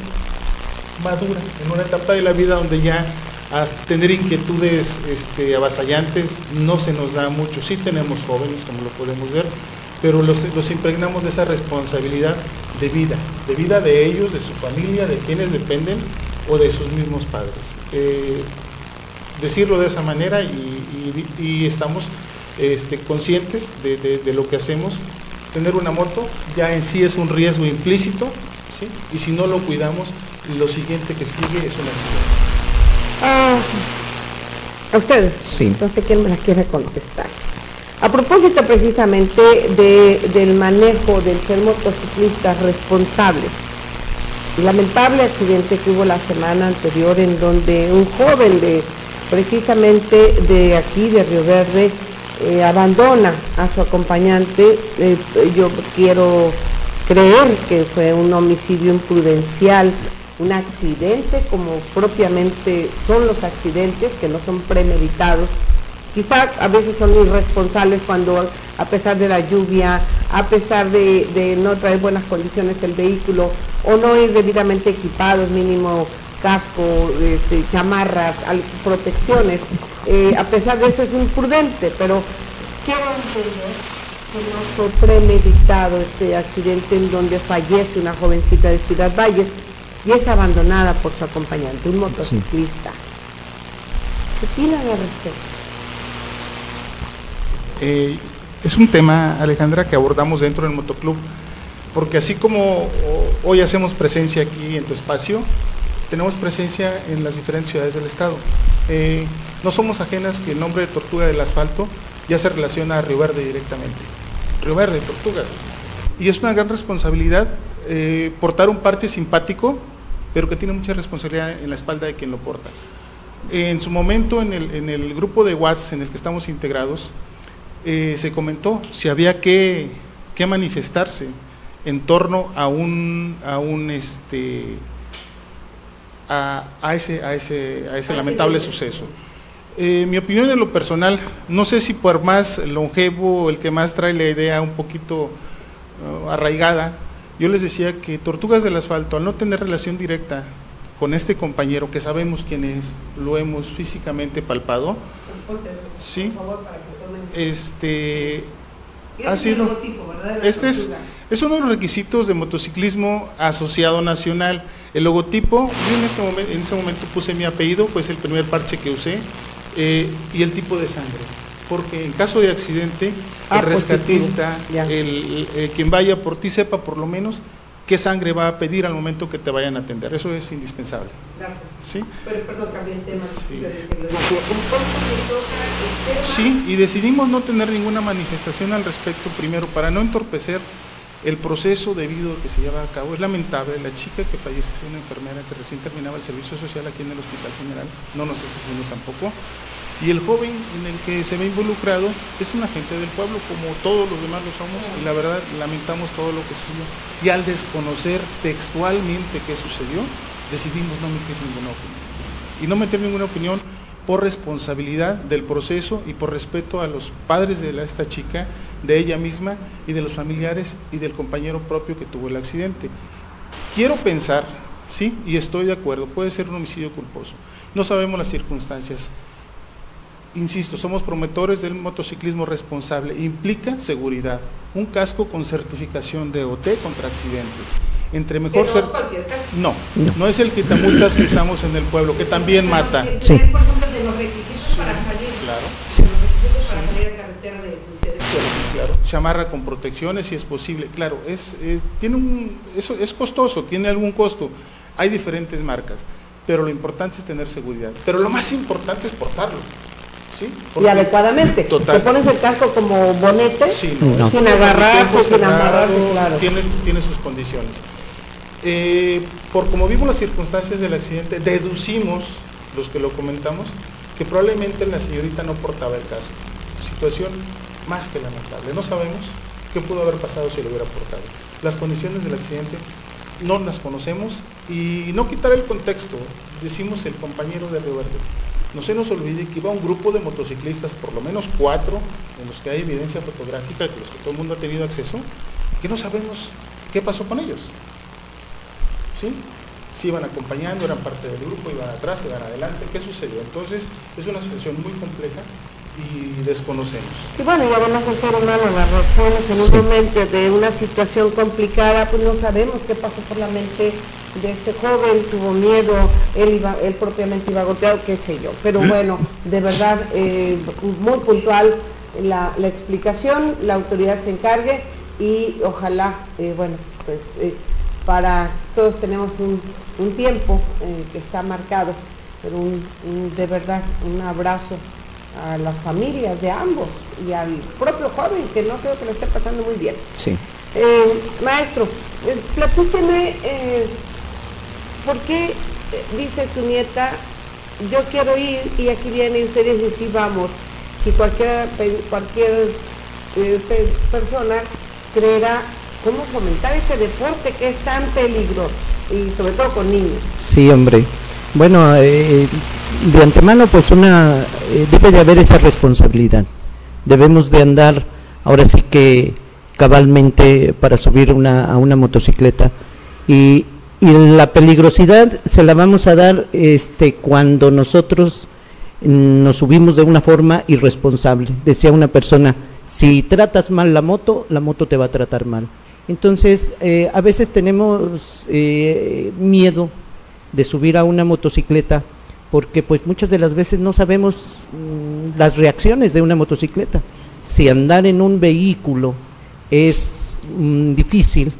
madura, en una etapa de la vida donde ya hasta tener inquietudes este, avasallantes no se nos da mucho. Sí tenemos jóvenes, como lo podemos ver, pero los, los impregnamos de esa responsabilidad de vida, de vida de ellos, de su familia, de quienes dependen o de sus mismos padres. Eh, decirlo de esa manera, y, y, y estamos este, conscientes de, de, de lo que hacemos. Tener una moto ya en sí es un riesgo implícito, ¿sí? Y si no lo cuidamos, lo siguiente que sigue es un accidente. Ah, a ustedes, Sí. no sé quién me la quiere contestar. A propósito precisamente de, del manejo del ser motociclistas responsables, el lamentable accidente que hubo la semana anterior, en donde un joven de precisamente de aquí, de Río Verde, eh, abandona a su acompañante. Eh, yo quiero creer que fue un homicidio imprudencial, un accidente, como propiamente son los accidentes, que no son premeditados. Quizá a veces son irresponsables cuando, a pesar de la lluvia, a pesar de, de no traer buenas condiciones el vehículo, o no ir debidamente equipados, mínimo casco, este, chamarras, protecciones, eh, a pesar de eso es imprudente, pero quiero entender que no fue premeditado este accidente en donde fallece una jovencita de Ciudad Valles y es abandonada por su acompañante, un motociclista. ¿Qué opinan al respecto? Eh, es un tema, Alejandra, que abordamos dentro del motoclub, porque así como hoy hacemos presencia aquí en tu espacio, tenemos presencia en las diferentes ciudades del estado. Eh, no somos ajenas que el nombre de Tortuga del Asfalto ya se relaciona a Río Verde directamente. Río Verde, Tortugas. Y es una gran responsabilidad eh, portar un parche simpático, pero que tiene mucha responsabilidad en la espalda de quien lo porta. Eh, en su momento, en el, en el grupo de WhatsApp en el que estamos integrados, eh, se comentó si había que, que manifestarse en torno a un, a un este, a, a ese, a ese, a ese lamentable suceso. Eh, mi opinión en lo personal, no sé si por más longevo, el que más trae la idea un poquito uh, arraigada, yo les decía que Tortugas del Asfalto, al no tener relación directa con este compañero, que sabemos quién es, lo hemos físicamente palpado, sí, este, ha sido, este es, es uno de los requisitos de motociclismo asociado nacional. El logotipo, yo en, este momento, en ese momento puse mi apellido, pues el primer parche que usé, eh, y el tipo de sangre, porque en caso de accidente, Ah, el rescatista, ya. el, el, eh, quien vaya por ti sepa por lo menos qué sangre va a pedir al momento que te vayan a atender, eso es indispensable. Gracias. ¿Sí? Pero perdón, cambié el tema. Sí. Sí. Sí, y decidimos no tener ninguna manifestación al respecto, primero, para no entorpecer el proceso debido que se lleva a cabo. Es lamentable, la chica que fallece es una enfermera que recién terminaba el servicio social aquí en el Hospital General, no nos hace uno tampoco, y el joven en el que se ve involucrado es un agente del pueblo, como todos los demás lo somos, y la verdad lamentamos todo lo que sucedió, y al desconocer textualmente qué sucedió, decidimos no emitir ninguna opinión, y no meter ninguna opinión por responsabilidad del proceso y por respeto a los padres de la, esta chica, de ella misma y de los familiares y del compañero propio que tuvo el accidente. Quiero pensar, sí, y estoy de acuerdo, puede ser un homicidio culposo, no sabemos las circunstancias. Insisto, somos promotores del motociclismo responsable, implica seguridad, un casco con certificación de O T contra accidentes. Entre mejor ser... No, no, no es el quitamultas que usamos en el pueblo, que también mata. Sí. Por ejemplo, de los requisitos para salir. Claro. Sí. Los requisitos para salir a carretera de ustedes. Sí, claro. Chamarra con protecciones si es posible. Claro, es, es tiene un, eso es costoso, tiene algún costo. Hay diferentes marcas, pero lo importante es tener seguridad. Pero lo más importante es portarlo. ¿Sí? Y adecuadamente. Total. Te pones el casco como bonete, Sí, no, No. es que sin todo el agarrarse, tiempo sin cerrado, amarrarse, claro. Tiene, tiene sus condiciones. Eh, por como vimos las circunstancias del accidente, deducimos, los que lo comentamos, que probablemente la señorita no portaba el casco. Situación más que lamentable. No sabemos qué pudo haber pasado si lo hubiera portado. Las condiciones del accidente no las conocemos y no quitar el contexto, decimos el compañero de Río Verde. No se nos olvide que iba un grupo de motociclistas, por lo menos cuatro, en los que hay evidencia fotográfica, que los que todo el mundo ha tenido acceso, que no sabemos qué pasó con ellos. ¿Sí? Si iban acompañando, eran parte del grupo, iban atrás, iban adelante, ¿qué sucedió? Entonces, es una situación muy compleja y desconocemos. Y bueno, y además el ser humano, las reacciones en Sí. un momento de una situación complicada, pues no sabemos qué pasó por la mente de este joven, tuvo miedo, él iba, él propiamente iba golpeado, qué sé yo. Pero bueno, de verdad, eh, muy puntual la, la explicación, la autoridad se encargue y ojalá, eh, bueno, pues eh, para todos tenemos un, un tiempo eh, que está marcado, pero un, un, de verdad un abrazo a las familias de ambos y al propio joven, que no creo que lo esté pasando muy bien. Sí. Eh, maestro, eh, platíqueme, eh, ¿por qué eh, dice su nieta, yo quiero ir y aquí viene y ustedes dicen, sí, vamos? Si cualquier, cualquier eh, pe- persona creerá, ¿cómo fomentar este deporte que es tan peligroso? Y sobre todo con niños. Sí, hombre. Bueno, eh, de antemano pues una eh, debe de haber esa responsabilidad. Debemos de andar ahora sí que cabalmente para subir una, a una motocicleta y, y la peligrosidad se la vamos a dar este cuando nosotros mm, nos subimos de una forma irresponsable. Decía una persona, si tratas mal la moto, la moto te va a tratar mal. Entonces, eh, a veces tenemos eh, miedo de subir a una motocicleta porque pues muchas de las veces no sabemos mmm, las reacciones de una motocicleta. Si andar en un vehículo es mmm, difícil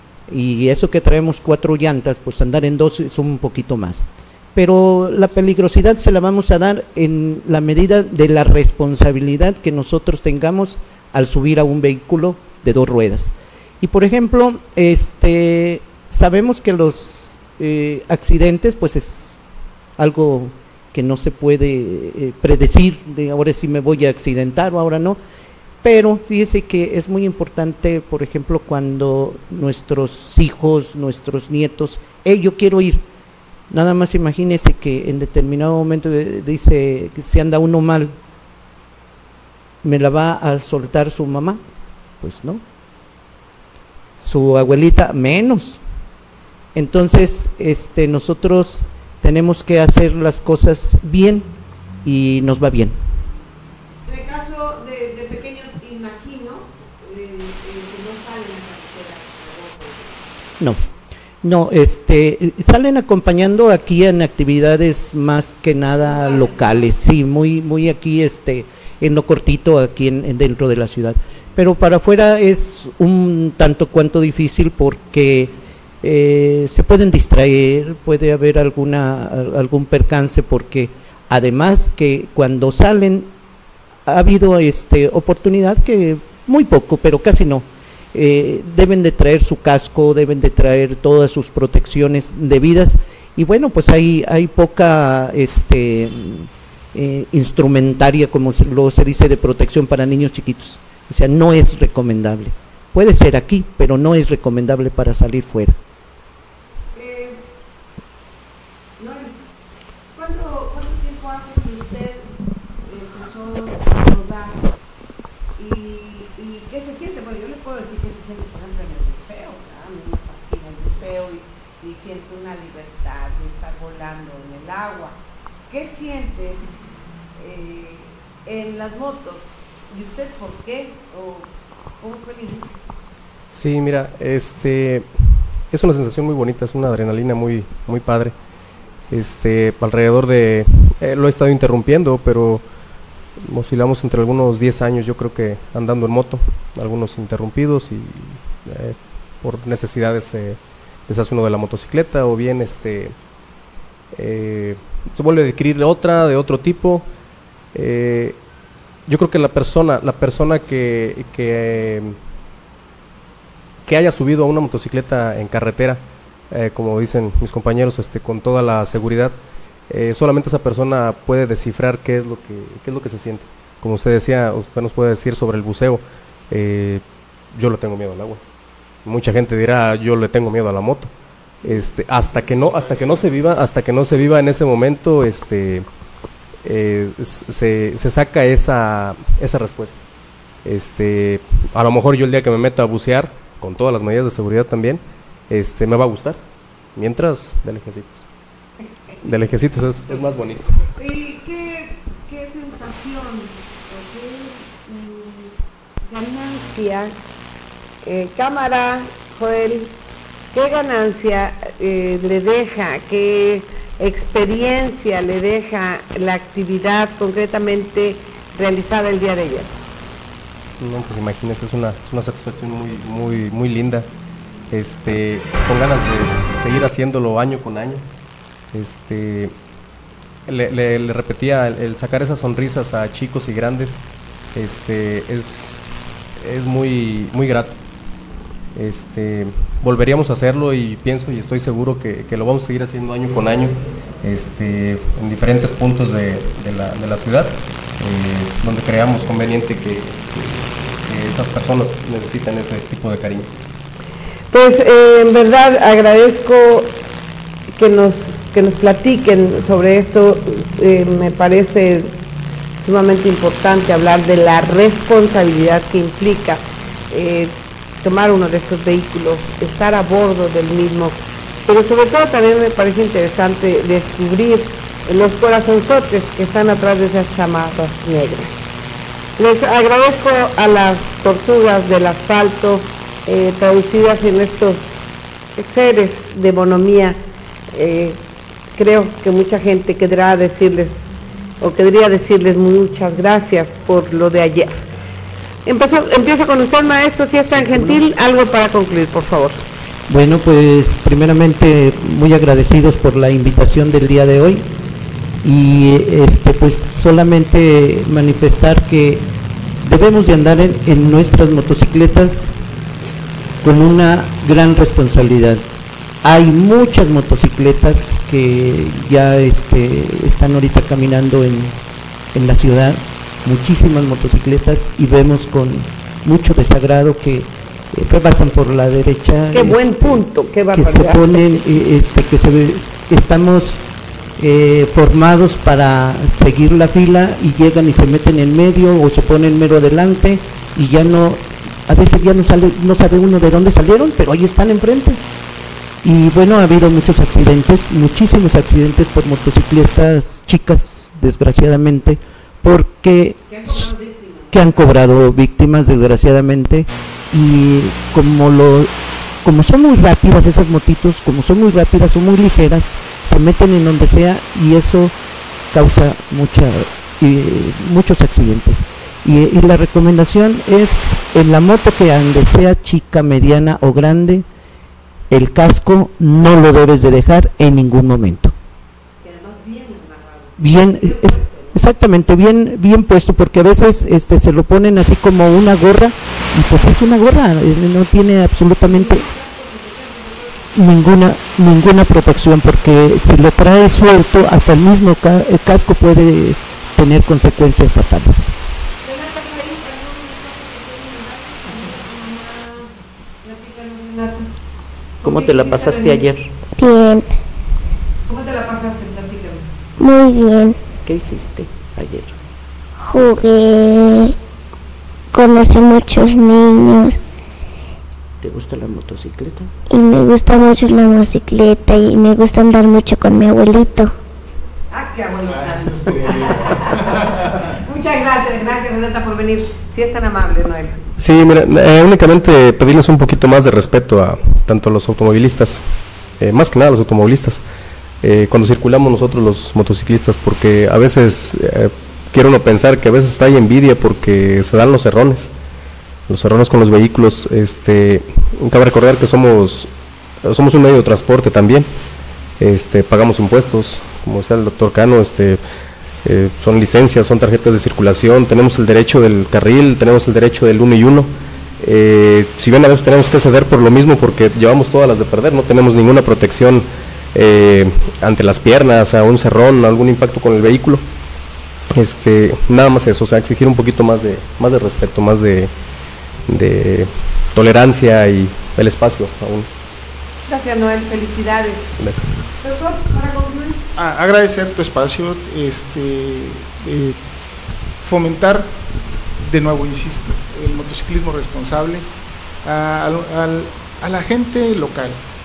y eso que traemos cuatro llantas, pues andar en dos es un poquito más. Pero la peligrosidad se la vamos a dar en la medida de la responsabilidad que nosotros tengamos al subir a un vehículo de dos ruedas. Y por ejemplo, este, sabemos que los eh, accidentes, pues es algo que no se puede eh, predecir, de ahora sí me voy a accidentar o ahora no, pero fíjese que es muy importante, por ejemplo, cuando nuestros hijos, nuestros nietos, hey, yo quiero ir, nada más imagínese que en determinado momento de, dice que si anda uno mal, ¿me la va a soltar su mamá? Pues no. Su abuelita menos. Entonces, este, nosotros tenemos que hacer las cosas bien y nos va bien. En el caso de, de pequeños, imagino eh, eh, que no salen a carretera. No. No, este, salen acompañando aquí en actividades más que nada locales, sí, muy, muy aquí, este, en lo cortito, aquí en, en dentro de la ciudad. Pero para afuera es un tanto cuanto difícil porque eh, se pueden distraer, puede haber alguna algún percance porque además que cuando salen ha habido este oportunidad que muy poco, pero casi no. Eh, deben de traer su casco, deben de traer todas sus protecciones debidas y bueno, pues hay hay poca este eh, instrumentaria, como se, lo se dice, de protección para niños chiquitos, o sea, no es recomendable. Puede ser aquí, pero no es recomendable para salir fuera. Eh, Noel, ¿cuánto, ¿cuánto tiempo hace que usted empezó a rodar? ¿Y, y qué se siente? Bueno, yo le puedo decir que se siente, por ejemplo, en el buceo, ¿verdad? A mí me fascina el buceo y, y siento una libertad de estar volando en el agua. ¿Qué siente eh, en las motos? ¿Y usted por qué? ¿O cómo fue el inicio? Sí, mira, este es una sensación muy bonita, es una adrenalina muy muy padre. Este, alrededor de, eh, lo he estado interrumpiendo, pero oscilamos entre algunos diez años, yo creo que andando en moto, algunos interrumpidos y eh, por necesidades eh, deshace uno de la motocicleta o bien este eh, se vuelve a adquirir otra de otro tipo. Eh, yo creo que la persona, la persona que, que, que haya subido a una motocicleta en carretera, eh, como dicen mis compañeros, este, con toda la seguridad, eh, solamente esa persona puede descifrar qué es lo que, qué es lo que se siente. Como usted decía, usted nos puede decir sobre el buceo, eh, yo le tengo miedo al agua. Mucha gente dirá, yo le tengo miedo a la moto. Este, hasta que no, hasta que no se viva, hasta que no se viva en ese momento, este Eh, se, se saca esa, esa respuesta. Este, a lo mejor yo el día que me meta a bucear, con todas las medidas de seguridad también, este, me va a gustar. Mientras, de lejecitos. De lejecitos es, es más bonito. ¿Y qué, qué sensación, qué mm, ganancia, eh, cámara, Joel, qué ganancia eh, le deja, qué experiencia le deja la actividad concretamente realizada el día de ayer? No, pues imagínese, es una, es una satisfacción muy, muy, muy linda, este, con ganas de seguir haciéndolo año con año. Este, le, le, le repetía, el, el sacar esas sonrisas a chicos y grandes, este, es, es muy, muy grato. Este, volveríamos a hacerlo y pienso y estoy seguro que, que lo vamos a seguir haciendo año con año, este, en diferentes puntos de, de, la, de la ciudad, eh, donde creamos conveniente que, que, que esas personas necesitan ese tipo de cariño. Pues eh, en verdad agradezco que nos, que nos platiquen sobre esto. Eh, me parece sumamente importante hablar de la responsabilidad que implica eh, tomar uno de estos vehículos, estar a bordo del mismo, pero sobre todo también me parece interesante descubrir los corazonzotes que están atrás de esas chamarras negras. Les agradezco a las tortugas del asfalto, eh, traducidas en estos seres de bonomía. Eh, creo que mucha gente querrá decirles, o querría decirles muchas gracias por lo de ayer. Empezó, empiezo con usted, maestro, si es tan gentil, algo para concluir, por favor. Bueno, pues primeramente muy agradecidos por la invitación del día de hoy y este pues solamente manifestar que debemos de andar en, en nuestras motocicletas con una gran responsabilidad. Hay muchas motocicletas que ya este, están ahorita caminando en, en la ciudad, muchísimas motocicletas, y vemos con mucho desagrado que eh, rebasan por la derecha. Qué buen punto, qué barbaridad. Que se ponen, eh, este, que se ve, estamos eh, formados para seguir la fila y llegan y se meten en medio o se ponen mero adelante y ya no, a veces ya no sale, no sabe uno de dónde salieron, pero ahí están enfrente. Y bueno, ha habido muchos accidentes, muchísimos accidentes por motocicletas chicas, desgraciadamente, porque que han cobrado víctimas, desgraciadamente, y como lo como son muy rápidas esas motitos, como son muy rápidas, son muy ligeras, se meten en donde sea y eso causa mucha, eh, muchos accidentes. Y, y la recomendación es, en la moto que ande, sea chica, mediana o grande, el casco no lo debes de dejar en ningún momento. Bien, es, exactamente, bien bien puesto, porque a veces este se lo ponen así como una gorra, y pues es una gorra, no tiene absolutamente ninguna ninguna protección, porque si lo trae suelto, hasta el mismo ca el casco puede tener consecuencias fatales. ¿Cómo te la pasaste ayer? Bien. ¿Cómo te la pasaste? Platícame. Muy bien. ¿Qué hiciste ayer? Jugué, conocí muchos niños ¿Te gusta la motocicleta? y me gusta mucho la motocicleta y me gusta andar mucho con mi abuelito. Ah, qué abuelita. Muchas gracias, gracias Renata por venir. Si es tan amable, Noel. Sí, mira, eh, únicamente pedirles un poquito más de respeto a tanto a los automovilistas, eh, más que nada a los automovilistas, eh, cuando circulamos nosotros los motociclistas, porque a veces eh, quiero uno pensar que a veces está ahí envidia porque se dan los errores, los errores con los vehículos. Este, cabe recordar que somos somos un medio de transporte también, este, pagamos impuestos, como decía el doctor Cano, este, eh, son licencias, son tarjetas de circulación, tenemos el derecho del carril, tenemos el derecho del uno y uno. Eh, si bien a veces tenemos que ceder por lo mismo porque llevamos todas las de perder, no tenemos ninguna protección eh, ante las piernas, a un cerrón, a algún impacto con el vehículo. Este, nada más eso, o sea, exigir un poquito más de más de respeto, más de, de tolerancia y el espacio aún. Gracias, Noel, felicidades. Gracias. Doctor, para concluir. Ah, agradecer tu espacio, este, eh, fomentar, de nuevo insisto, el motociclismo responsable a, al, al, a la gente local,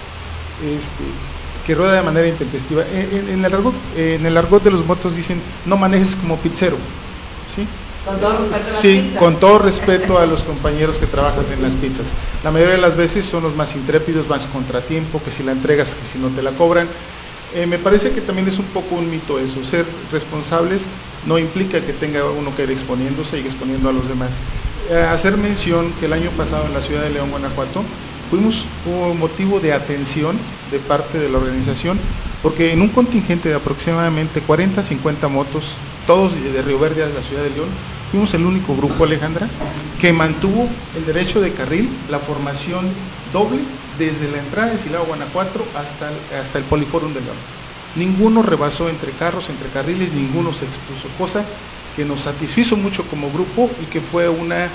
este, que rueda de manera intempestiva. En, en, el argot, en el argot de los motos dicen, no manejes como pizzero, ¿sí? Con todo respeto a las Sí, pizzas. con todo respeto a los compañeros que trabajan en las pizzas. La mayoría de las veces son los más intrépidos, más contratiempo, que si la entregas, que si no te la cobran. Eh, me parece que también es un poco un mito eso, ser responsables no implica que tenga uno que ir exponiéndose y exponiendo a los demás. Eh, hacer mención que el año pasado en la ciudad de León, Guanajuato, fuimos un motivo de atención de parte de la organización, porque en un contingente de aproximadamente cuarenta, cincuenta motos, todos de Río Verde a la ciudad de León, fuimos el único grupo, Alejandra, que mantuvo el derecho de carril, la formación doble, desde la entrada de Silao, Guanajuato, hasta el, hasta el Poliforum de León. Ninguno rebasó entre carros, entre carriles, ninguno se expuso, cosa que nos satisfizo mucho como grupo y que fue una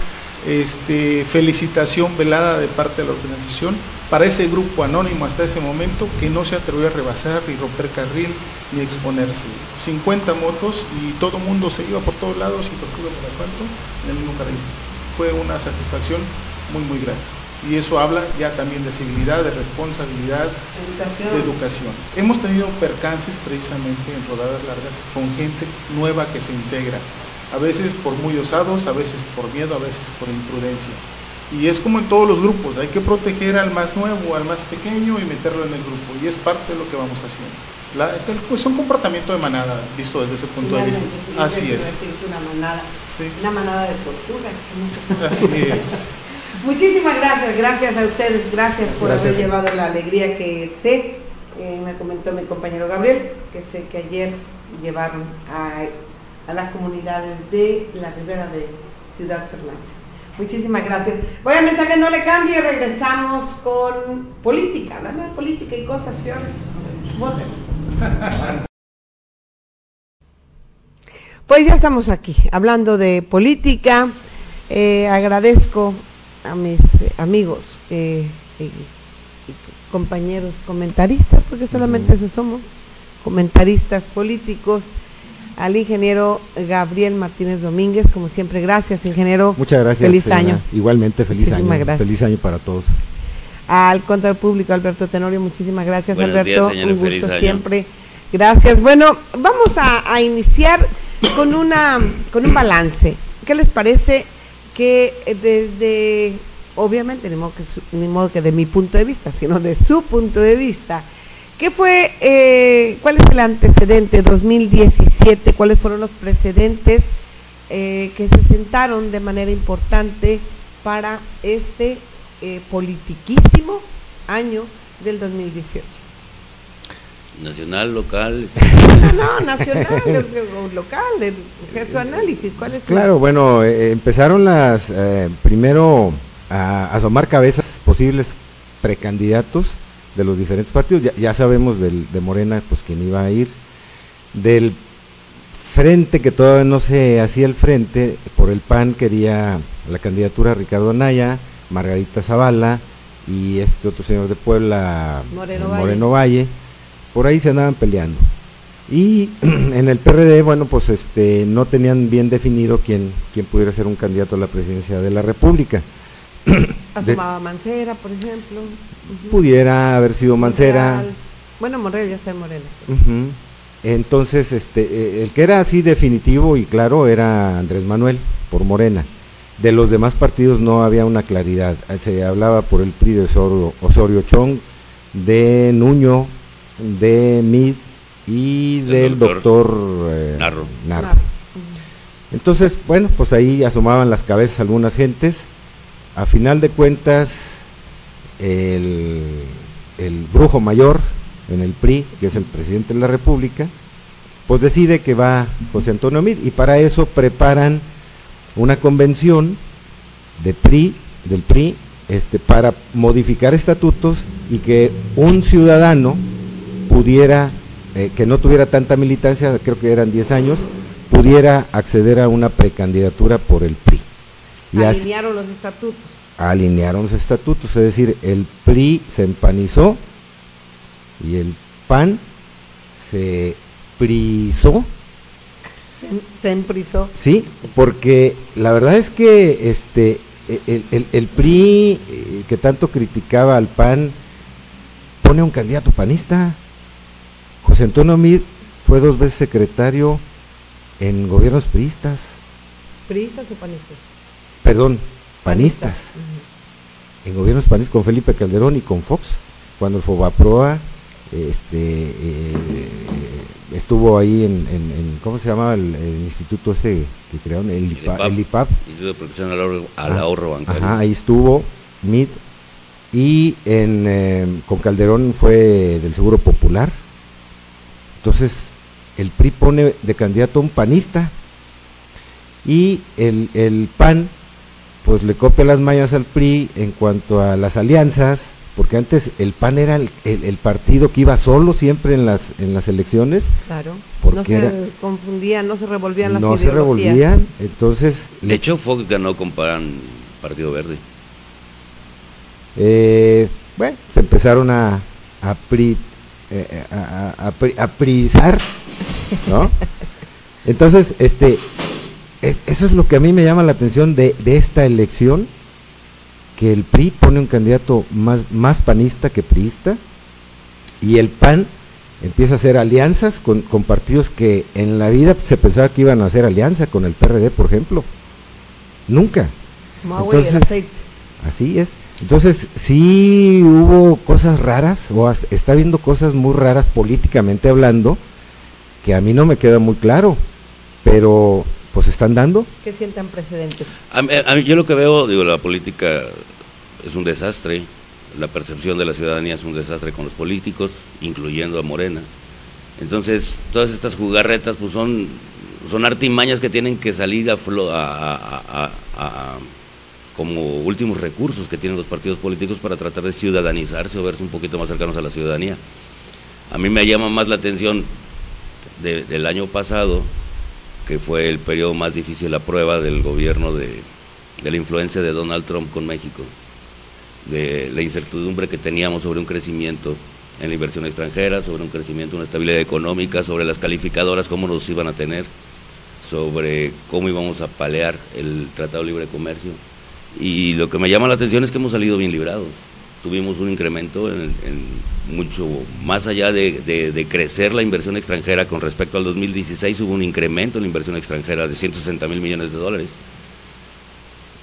este, felicitación velada de parte de la organización para ese grupo anónimo hasta ese momento que no se atrevió a rebasar ni romper carril ni exponerse. cincuenta motos y todo el mundo se iba por todos lados y por todo el asfalto en el mismo carril. Fue una satisfacción muy muy grande. Y eso habla ya también de civilidad, de responsabilidad, Educación. de educación. Hemos tenido percances precisamente en rodadas largas con gente nueva que se integra, a veces por muy osados, a veces por miedo, a veces por imprudencia. Y es como en todos los grupos, hay que proteger al más nuevo, al más pequeño y meterlo en el grupo, y es parte de lo que vamos haciendo. La, pues un comportamiento de manada, visto desde ese punto de vista. Así es. Una manada, Sí. una manada de tortuga. Así es. Muchísimas gracias, gracias a ustedes, gracias por Gracias. haber llevado la alegría que sé, eh, me comentó mi compañero Gabriel, que sé que ayer llevaron a, a las comunidades de la ribera de Ciudad Fernández. Muchísimas gracias. Voy a mensaje, no le cambie, regresamos con política, hablando de política y cosas peores. Volvemos. Pues ya estamos aquí, hablando de política. Eh, agradezco a mis eh, amigos eh, y, y compañeros comentaristas, porque solamente eso somos, comentaristas políticos, al ingeniero Gabriel Martínez Domínguez, como siempre, gracias, ingeniero. Muchas gracias. Feliz Elena. año. Igualmente, feliz Muchísimas año. gracias. Feliz año para todos. Al contador público Alberto Tenorio, muchísimas gracias. Buenos Alberto, días, señor, un feliz gusto año. siempre. Gracias. Bueno, vamos a, a iniciar con una con un balance. ¿Qué les parece que desde obviamente, ni modo, que su, ni modo que de mi punto de vista, sino de su punto de vista. ¿Qué fue, eh, cuál es el antecedente dos mil diecisiete? ¿Cuáles fueron los precedentes eh, que se sentaron de manera importante para este eh, politiquísimo año del dos mil dieciocho? Nacional, local. No, no, nacional o local, de tu análisis. ¿Cuál es? Claro, bueno, eh, empezaron las, eh, primero a, a asomar cabezas posibles precandidatos de los diferentes partidos. Ya, ya sabemos del, de Morena, pues quién iba a ir. Del frente, que todavía no se hacía el frente, por el P A N quería la candidatura Ricardo Anaya, Margarita Zavala y este otro señor de Puebla, Moreno, Moreno Valle. Valle. Por ahí se andaban peleando. Y en el P R D, bueno, pues este no tenían bien definido quién, quién pudiera ser un candidato a la presidencia de la República. Asomaba Mancera, por ejemplo. Uh-huh. Pudiera haber sido Mancera. Monreal. Bueno, Monreal ya está en Morena. Uh-huh. Entonces, este, eh, el que era así definitivo y claro era Andrés Manuel, por Morena. De los demás partidos no había una claridad. Se hablaba por el P R I de Osorio, Osorio Chong, de Nuño, de Mid y el del doctor, doctor eh, Narro. Narro. Entonces, bueno, pues ahí asomaban las cabezas algunas gentes. A final de cuentas, el, el brujo mayor en el P R I, que es el presidente de la República, pues decide que va José Antonio Meade, y para eso preparan una convención de P R I, del P R I, este, para modificar estatutos y que un ciudadano pudiera, eh, que no tuviera tanta militancia, creo que eran diez años, pudiera acceder a una precandidatura por el P R I. Y alinearon así, los estatutos. Alinearon los estatutos, es decir, el P R I se empanizó y el P A N se prisó. Se, se emprizó. Sí, porque la verdad es que este el, el, el P R I, eh, que tanto criticaba al P A N, pone un candidato panista. José Antonio Meade fue dos veces secretario en gobiernos priistas. ¿Priistas o panistas? Perdón, panistas. panistas. Uh-huh. En gobiernos panistas con Felipe Calderón y con Fox, cuando el Fobaproa este, eh, estuvo ahí en, en, en, ¿cómo se llamaba el, el instituto ese que crearon? El, I P A P, el I P A P. Instituto de Protección al Ahorro, al ahorro Bancario. Ajá, ahí estuvo Meade, y en, eh, con Calderón fue del Seguro Popular. Entonces, el P R I pone de candidato a un panista, y el, el P A N pues le copia las mañas al P R I en cuanto a las alianzas, porque antes el P A N era el, el, el partido que iba solo siempre en las en las elecciones. Claro, porque no se era, confundían, no se revolvían las no ideologías. se revolvían, entonces... De hecho, Fox ganó con P A N, Partido Verde. Eh, bueno, se empezaron a a, pri, eh, a, a, a, a prisar, ¿no? Entonces, este... Es, eso es lo que a mí me llama la atención de, de esta elección, que el P R I pone un candidato más, más panista que priista, y el P A N empieza a hacer alianzas con, con partidos que en la vida se pensaba que iban a hacer alianza, con el P R D, por ejemplo. Nunca. Entonces, el aceite. Así es. Entonces, sí hubo cosas raras, o está habiendo cosas muy raras políticamente hablando, que a mí no me queda muy claro, pero... pues están dando. ¿Qué sientan precedentes? A, a mí, yo lo que veo, digo, la política es un desastre, la percepción de la ciudadanía es un desastre con los políticos, incluyendo a Morena. Entonces, todas estas jugarretas pues son, son artimañas que tienen que salir a, a, a, a, a como últimos recursos que tienen los partidos políticos para tratar de ciudadanizarse o verse un poquito más cercanos a la ciudadanía. A mí me llama más la atención de, del año pasado, que fue el periodo más difícil, la prueba del gobierno de, de la influencia de Donald Trump con México, de la incertidumbre que teníamos sobre un crecimiento en la inversión extranjera, sobre un crecimiento, una estabilidad económica, sobre las calificadoras, cómo nos iban a tener, sobre cómo íbamos a palear el Tratado de Libre Comercio. Y lo que me llama la atención es que hemos salido bien librados. Tuvimos un incremento en, en mucho más allá de, de, de crecer la inversión extranjera con respecto al dos mil dieciséis, hubo un incremento en la inversión extranjera de ciento sesenta mil millones de dólares.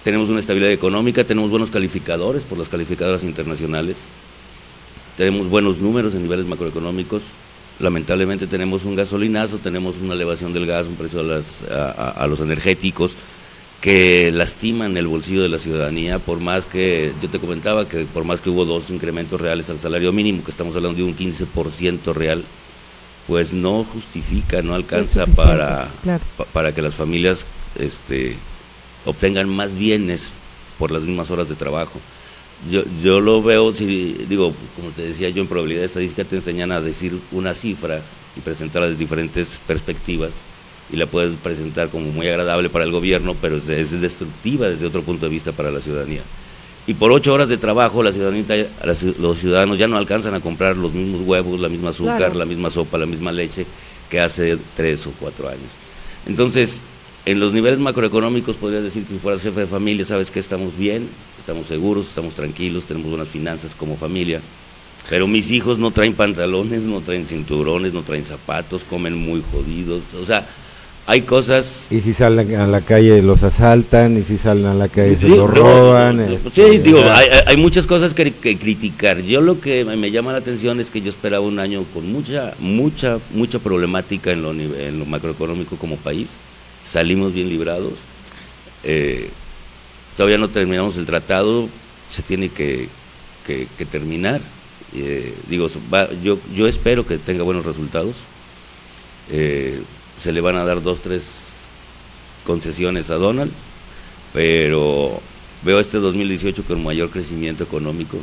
tenemos una estabilidad económica, tenemos buenos calificadores por las calificadoras internacionales, tenemos buenos números en niveles macroeconómicos. Lamentablemente tenemos un gasolinazo, tenemos una elevación del gas, un precio a, las, a, a los energéticos que lastiman el bolsillo de la ciudadanía, por más que, yo te comentaba que por más que hubo dos incrementos reales al salario mínimo, que estamos hablando de un quince por ciento real, pues no justifica, no alcanza para, claro. pa, para que las familias este, obtengan más bienes por las mismas horas de trabajo. Yo, yo lo veo, si digo, como te decía yo, en probabilidad estadística te enseñan a decir una cifra y presentarla desde diferentes perspectivas, y la puedes presentar como muy agradable para el gobierno, pero es, es destructiva desde otro punto de vista para la ciudadanía. Y por ocho horas de trabajo, la ciudadanía, los ciudadanos ya no alcanzan a comprar los mismos huevos, la misma azúcar, claro. la misma sopa, la misma leche que hace tres o cuatro años. Entonces, en los niveles macroeconómicos podrías decir que si fueras jefe de familia, sabes que estamos bien, estamos seguros, estamos tranquilos, tenemos buenas finanzas como familia, pero mis hijos no traen pantalones, no traen cinturones, no traen zapatos, comen muy jodidos, o sea, hay cosas... Y si salen a la calle los asaltan, y si salen a la calle se los roban. No, no, no, sí, digo, hay, hay muchas cosas que, que criticar. Yo lo que me llama la atención es que yo esperaba un año con mucha, mucha, mucha problemática en lo, en lo macroeconómico como país. Salimos bien librados. Eh, todavía no terminamos el tratado, se tiene que, que, que terminar. Eh, digo, va, yo, yo espero que tenga buenos resultados. Eh, se le van a dar dos, tres concesiones a Donald, pero veo este dos mil dieciocho con mayor crecimiento económico,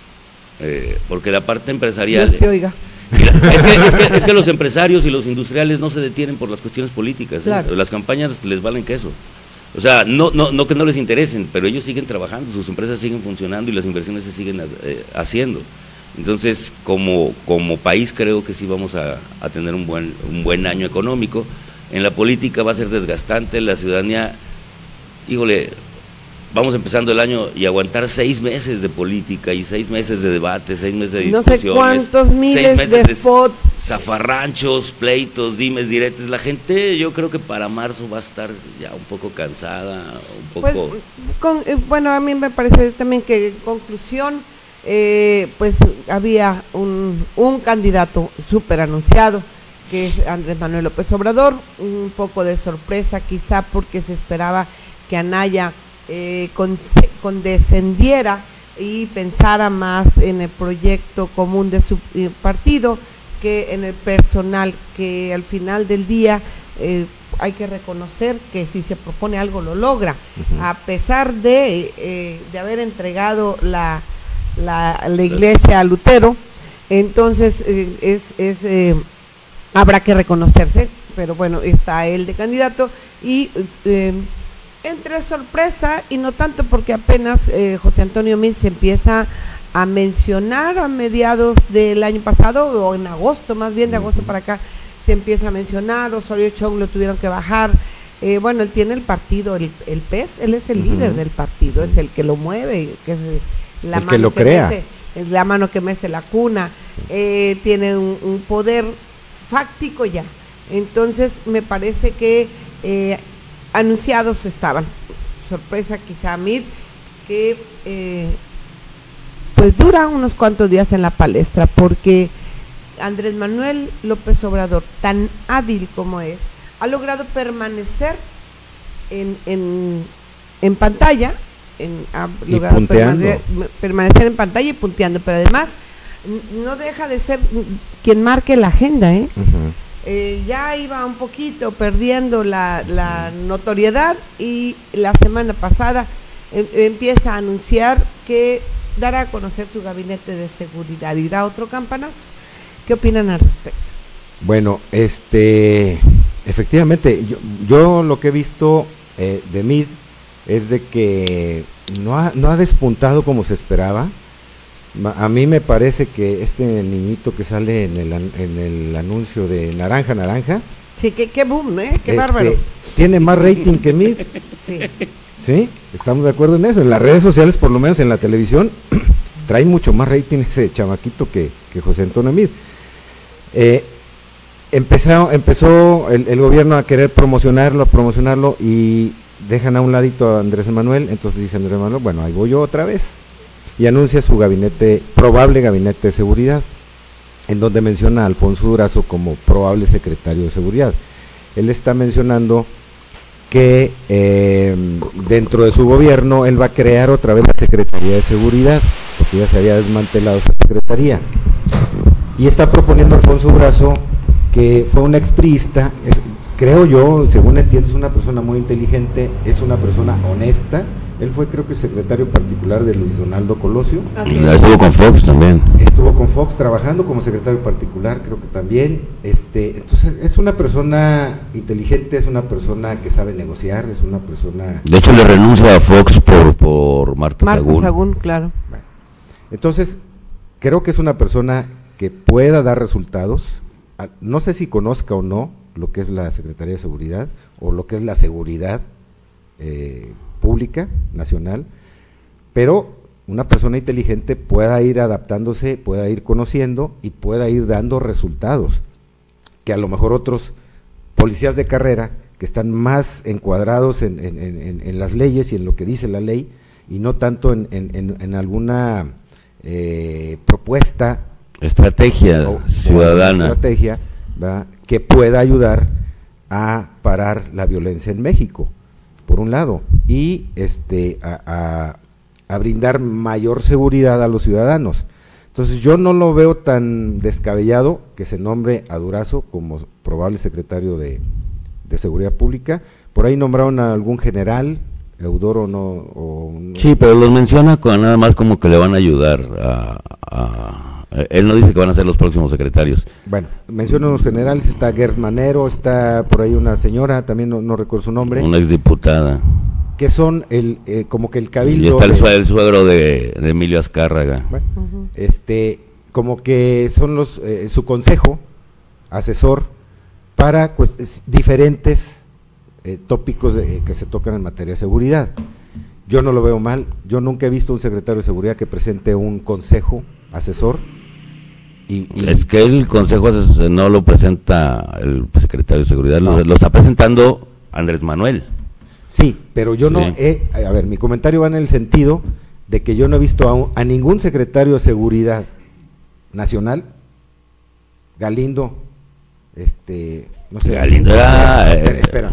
eh, porque la parte empresarial... Dios te oiga. La, es, que, es, que, es que los empresarios y los industriales no se detienen por las cuestiones políticas, claro. ¿eh? Las campañas les valen queso. O sea, no, no, no que no les interesen, pero ellos siguen trabajando, sus empresas siguen funcionando y las inversiones se siguen eh, haciendo. Entonces, como, como país creo que sí vamos a, a tener un buen, un buen año económico. En la política va a ser desgastante, la ciudadanía, híjole, vamos empezando el año y aguantar seis meses de política y seis meses de debate, seis meses de discusiones. No sé cuántos miles seis meses de spots. De zafarranchos, pleitos, dimes, diretes. La gente, yo creo que para marzo va a estar ya un poco cansada, un poco... Pues, con, eh, bueno, a mí me parece también que en conclusión... Eh, pues había un, un candidato súper anunciado, que es Andrés Manuel López Obrador, un poco de sorpresa quizá porque se esperaba que Anaya eh, con, condescendiera y pensara más en el proyecto común de su eh, partido que en el personal, que al final del día eh, hay que reconocer que si se propone algo lo logra, uh-huh. a pesar de, eh, de haber entregado la La, la iglesia a Lutero, entonces eh, es, es eh, habrá que reconocerse, pero bueno, está él de candidato y eh, entre sorpresa y no tanto porque apenas eh, José Antonio Meade se empieza a mencionar a mediados del año pasado o en agosto, más bien de agosto para acá se empieza a mencionar. Osorio Chong lo tuvieron que bajar. Eh, bueno, él tiene el partido, el, el P E S, él es el uh-huh. líder del partido, es el que lo mueve, que es la el mano que lo que crea, mece, es la mano que mece la cuna, eh, tiene un, un poder fáctico ya. Entonces me parece que eh, anunciados estaban. Sorpresa quizá a mí que eh, pues dura unos cuantos días en la palestra, porque Andrés Manuel López Obrador, tan hábil como es, ha logrado permanecer en, en, en pantalla, en, ha logrado permanecer, permanecer en pantalla y punteando, pero además no deja de ser quien marque la agenda, ¿eh? Uh-huh. Eh, ya iba un poquito perdiendo la, la notoriedad y la semana pasada eh, empieza a anunciar que dará a conocer su gabinete de seguridad y da otro campanazo. ¿Qué opinan al respecto? Bueno, este, efectivamente, yo, yo lo que he visto eh, de Meade es de que no ha, no ha despuntado como se esperaba. A mí me parece que este niñito que sale en el, en el anuncio de Naranja Naranja, sí, que qué boom, ¿eh? Qué este, bárbaro. Tiene más rating que Meade. Sí. Sí, estamos de acuerdo en eso. En las redes sociales, por lo menos en la televisión, trae mucho más rating ese chamaquito que, que José Antonio Meade. Eh, empezó empezó el, el gobierno a querer promocionarlo, a promocionarlo, y dejan a un ladito a Andrés Manuel, entonces dice Andrés Manuel, bueno, ahí voy yo otra vez, y anuncia su gabinete, probable gabinete de seguridad, en donde menciona a Alfonso Durazo como probable secretario de seguridad. Él está mencionando que eh, dentro de su gobierno él va a crear otra vez la Secretaría de Seguridad, porque ya se había desmantelado esa secretaría, y está proponiendo a Alfonso Durazo, que fue un expriista, es, creo yo, según entiendo, es una persona muy inteligente, es una persona honesta. Él fue, creo que, secretario particular de Luis Donaldo Colosio. Estuvo con Fox también. Estuvo con Fox trabajando como secretario particular, creo que también. Este, entonces, es una persona inteligente, es una persona que sabe negociar, es una persona... De hecho, le renuncia a Fox por, por Marta, Marta Sagún. Sagún, claro. Bueno, entonces, creo que es una persona que pueda dar resultados. No sé si conozca o no lo que es la Secretaría de Seguridad o lo que es la seguridad eh, pública, nacional, pero una persona inteligente pueda ir adaptándose, pueda ir conociendo y pueda ir dando resultados, que a lo mejor otros policías de carrera que están más encuadrados en, en, en, en las leyes y en lo que dice la ley, y no tanto en, en, en alguna eh, propuesta, estrategia o, ciudadana, o estrategia, ¿verdad?, que pueda ayudar a parar la violencia en México, por un lado, y este a, a, a brindar mayor seguridad a los ciudadanos. Entonces yo no lo veo tan descabellado que se nombre a Durazo como probable secretario de, de Seguridad Pública. Por ahí nombraron a algún general, Eudoro no, o no. Sí, pero los menciona con nada más como que le van a ayudar a, a él no dice que van a ser los próximos secretarios. Bueno, mencionan los generales, está Gers Manero, está por ahí una señora, también no, no recuerdo su nombre. Una exdiputada. Que son el eh, como que el cabildo. Y está el, de, el suegro de, de Emilio Azcárraga. Bueno, uh-huh. Este, como que son los eh, su consejo asesor para pues, diferentes eh, tópicos de, eh, que se tocan en materia de seguridad. Yo no lo veo mal, yo nunca he visto un secretario de seguridad que presente un consejo asesor. Y, y es que el consejo no lo presenta el secretario de seguridad, no. lo, lo está presentando Andrés Manuel. Sí, pero yo sí. no he, a ver, mi comentario va en el sentido de que yo no he visto a, un, a ningún secretario de seguridad nacional, Galindo, este, no sé, Galindo era, espera, espera,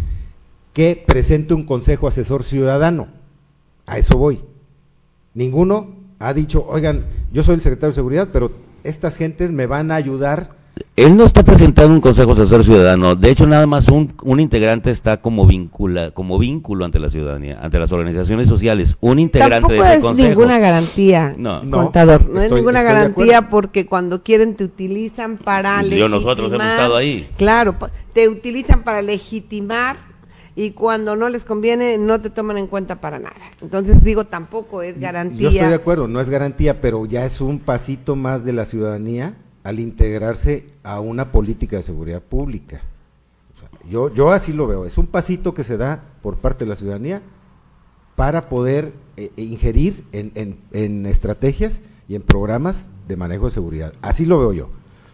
que presente un consejo asesor ciudadano, a eso voy. Ninguno ha dicho, oigan, yo soy el secretario de seguridad, pero estas gentes me van a ayudar. Él no está presentando un consejo asesor ciudadano, de hecho nada más un, un integrante está como vincula, como vínculo ante la ciudadanía, ante las organizaciones sociales, un integrante Tampoco de ese es consejo. ninguna garantía, no, contador, no, no estoy, es ninguna estoy garantía porque cuando quieren te utilizan para Yo legitimar. nosotros hemos estado ahí. Claro, te utilizan para legitimar y cuando no les conviene no te toman en cuenta para nada. Entonces digo, tampoco es garantía. Yo estoy de acuerdo, no es garantía, pero ya es un pasito más de la ciudadanía al integrarse a una política de seguridad pública. O sea, yo, yo así lo veo, es un pasito que se da por parte de la ciudadanía para poder eh, ingerir en, en, en estrategias y en programas de manejo de seguridad. Así lo veo yo.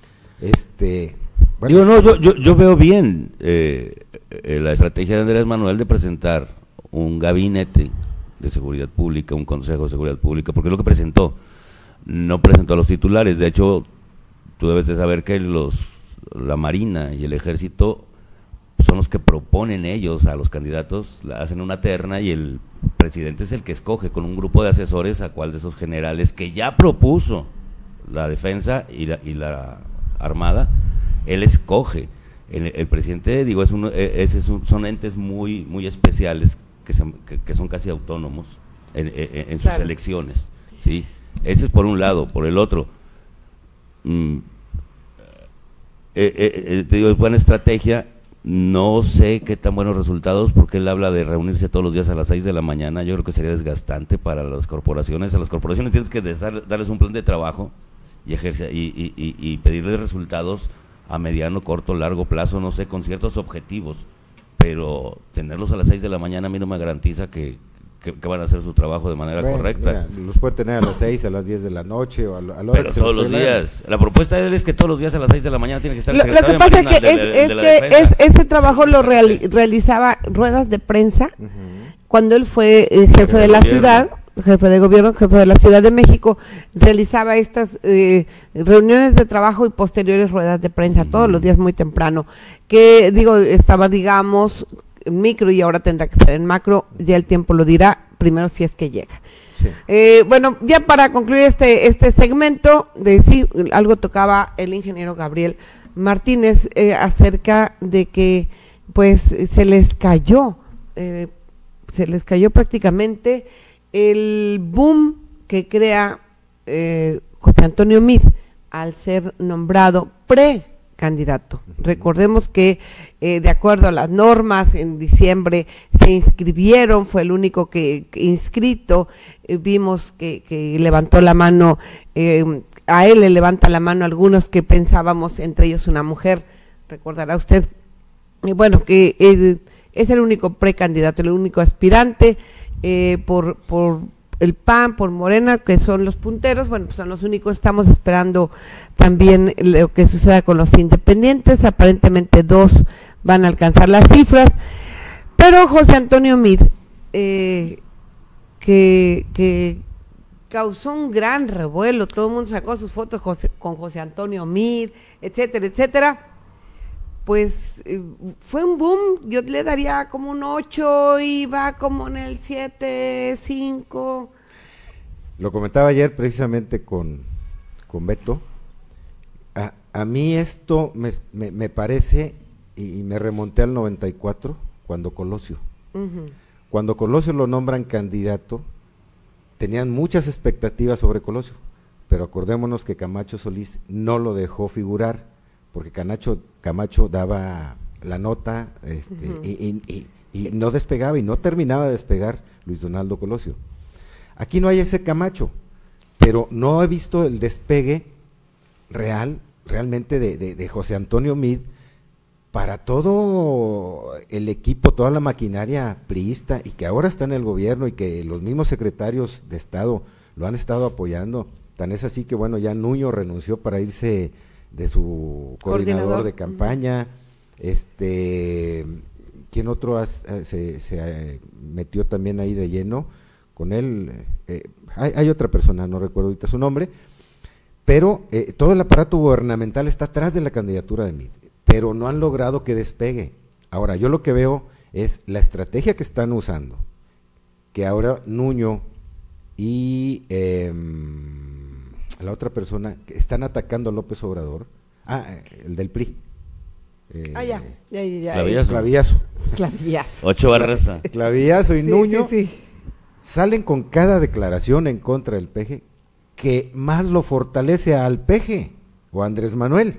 Este, bueno. Digo, no, yo, yo, yo veo bien eh, eh, la estrategia de Andrés Manuel de presentar un gabinete de seguridad pública, un consejo de seguridad pública, porque es lo que presentó, no presentó a los titulares. De hecho, tú debes de saber que los la Marina y el Ejército son los que proponen ellos a los candidatos, hacen una terna y el presidente es el que escoge con un grupo de asesores a cuál de esos generales que ya propuso la defensa y la, y la armada, él escoge. El, el presidente, digo, es un, es, es un, son entes muy muy especiales que, se, que, que son casi autónomos en, en, en sus claro. elecciones, ¿sí? Ese es por un lado. Por el otro, mm, eh, eh, te digo, es buena estrategia. No sé qué tan buenos resultados, porque él habla de reunirse todos los días a las seis de la mañana. Yo creo que sería desgastante para las corporaciones. A las corporaciones tienes que dar, darles un plan de trabajo y, ejercer, y, y, y, y pedirles resultados a mediano, corto, largo plazo, no sé, con ciertos objetivos, pero tenerlos a las seis de la mañana a mí no me garantiza que, que, que van a hacer su trabajo de manera bueno, correcta. Mira, los puede tener a las seis, a las diez de la noche o a, lo, a la hora Pero que se todos los los peleen. días. La propuesta de él es que todos los días a las seis de la mañana tiene que estar el Lo, lo secretario que pasa es Marina que, de, es, de- es de la que defensa. es- ese trabajo lo reali- realizaba ruedas de prensa Ujú. cuando él fue eh, jefe de de la gobierno. ciudad, jefe de gobierno, jefe de la Ciudad de México, realizaba estas eh, reuniones de trabajo y posteriores ruedas de prensa todos los días muy temprano, que digo, estaba digamos en micro y ahora tendrá que estar en macro, ya el tiempo lo dirá, primero si es que llega. Sí. Eh, bueno, ya para concluir este este segmento, de sí, algo tocaba el ingeniero Gabriel Martínez eh, acerca de que pues se les cayó, eh, se les cayó prácticamente el boom que crea eh, José Antonio Meade al ser nombrado precandidato. Recordemos que eh, de acuerdo a las normas en diciembre se inscribieron, fue el único que, que inscrito, eh, vimos que, que levantó la mano, eh, a él le levanta la mano algunos que pensábamos, entre ellos una mujer, recordará usted, y bueno, que eh, es el único precandidato, el único aspirante eh, por, por el P A N, por Morena, que son los punteros, bueno, pues son los únicos, estamos esperando también lo que suceda con los independientes, aparentemente dos van a alcanzar las cifras, pero José Antonio Meade, eh, que, que causó un gran revuelo, todo el mundo sacó sus fotos José, con José Antonio Meade, etcétera, etcétera, pues eh, fue un boom, yo le daría como un ocho, iba como en el siete, cinco. Lo comentaba ayer precisamente con, con Beto. A, a mí esto me, me, me parece, y me remonté al noventa y cuatro, cuando Colosio. Uh-huh. Cuando Colosio lo nombran candidato, tenían muchas expectativas sobre Colosio, pero acordémonos que Camacho Solís no lo dejó figurar, porque Camacho, Camacho daba la nota este, uh-huh. y, y, y, y no despegaba y no terminaba de despegar Luis Donaldo Colosio. Aquí no hay ese Camacho, pero no he visto el despegue real, realmente de, de, de José Antonio Meade para todo el equipo, toda la maquinaria priista y que ahora está en el gobierno y que los mismos secretarios de Estado lo han estado apoyando. Tan es así que bueno, ya Nuño renunció para irse de su coordinador, coordinador de campaña, uh-huh. este, ¿quién otro has, se, se metió también ahí de lleno con él? Eh, hay, hay otra persona, no recuerdo ahorita su nombre, pero eh, todo el aparato gubernamental está atrás de la candidatura de Meade, pero no han logrado que despegue. Ahora, yo lo que veo es la estrategia que están usando, que ahora Nuño y eh, la otra persona que están atacando a López Obrador, ah, el del P R I. Eh, ah, ya, ya, ya, ya. Clavillazo. Clavillazo. Clavillazo. Ocho Barraza. Clavillazo y sí, Nuño sí, sí. salen con cada declaración en contra del P G que más lo fortalece al P G o a Andrés Manuel.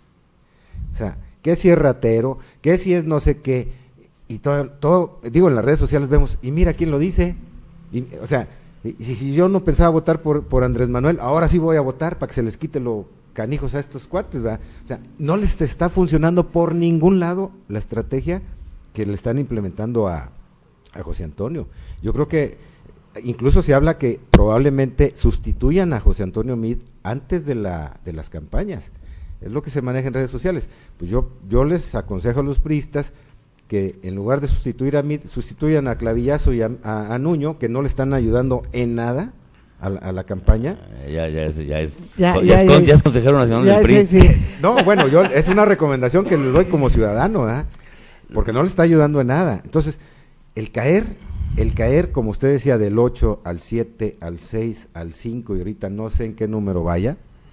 O sea, que si es ratero, que si es no sé qué, y todo, todo digo, en las redes sociales vemos, y mira quién lo dice, y, o sea, y, si, si yo no pensaba votar por, por Andrés Manuel, ahora sí voy a votar para que se les quite lo canijos a estos cuates, ¿verdad? O sea, no les está funcionando por ningún lado la estrategia que le están implementando a, a José Antonio. Yo creo que incluso se habla que probablemente sustituyan a José Antonio Meade antes de, la, de las campañas. Es lo que se maneja en redes sociales. Pues yo, yo les aconsejo a los priistas que en lugar de sustituir a Meade, sustituyan a Clavillazo y a, a, a Nuño, que no le están ayudando en nada a la, a la campaña. Eh, ya, ya, es, ya, es, ya, ya, ya, es, ya, ya es consejero nacional ya, del P R I. Sí, sí. No, bueno, yo es una recomendación que les doy como ciudadano, ¿eh? Porque no le está ayudando en nada. Entonces, el caer, el caer, como usted decía, del ocho al siete, al seis, al cinco, y ahorita no sé en qué número vaya,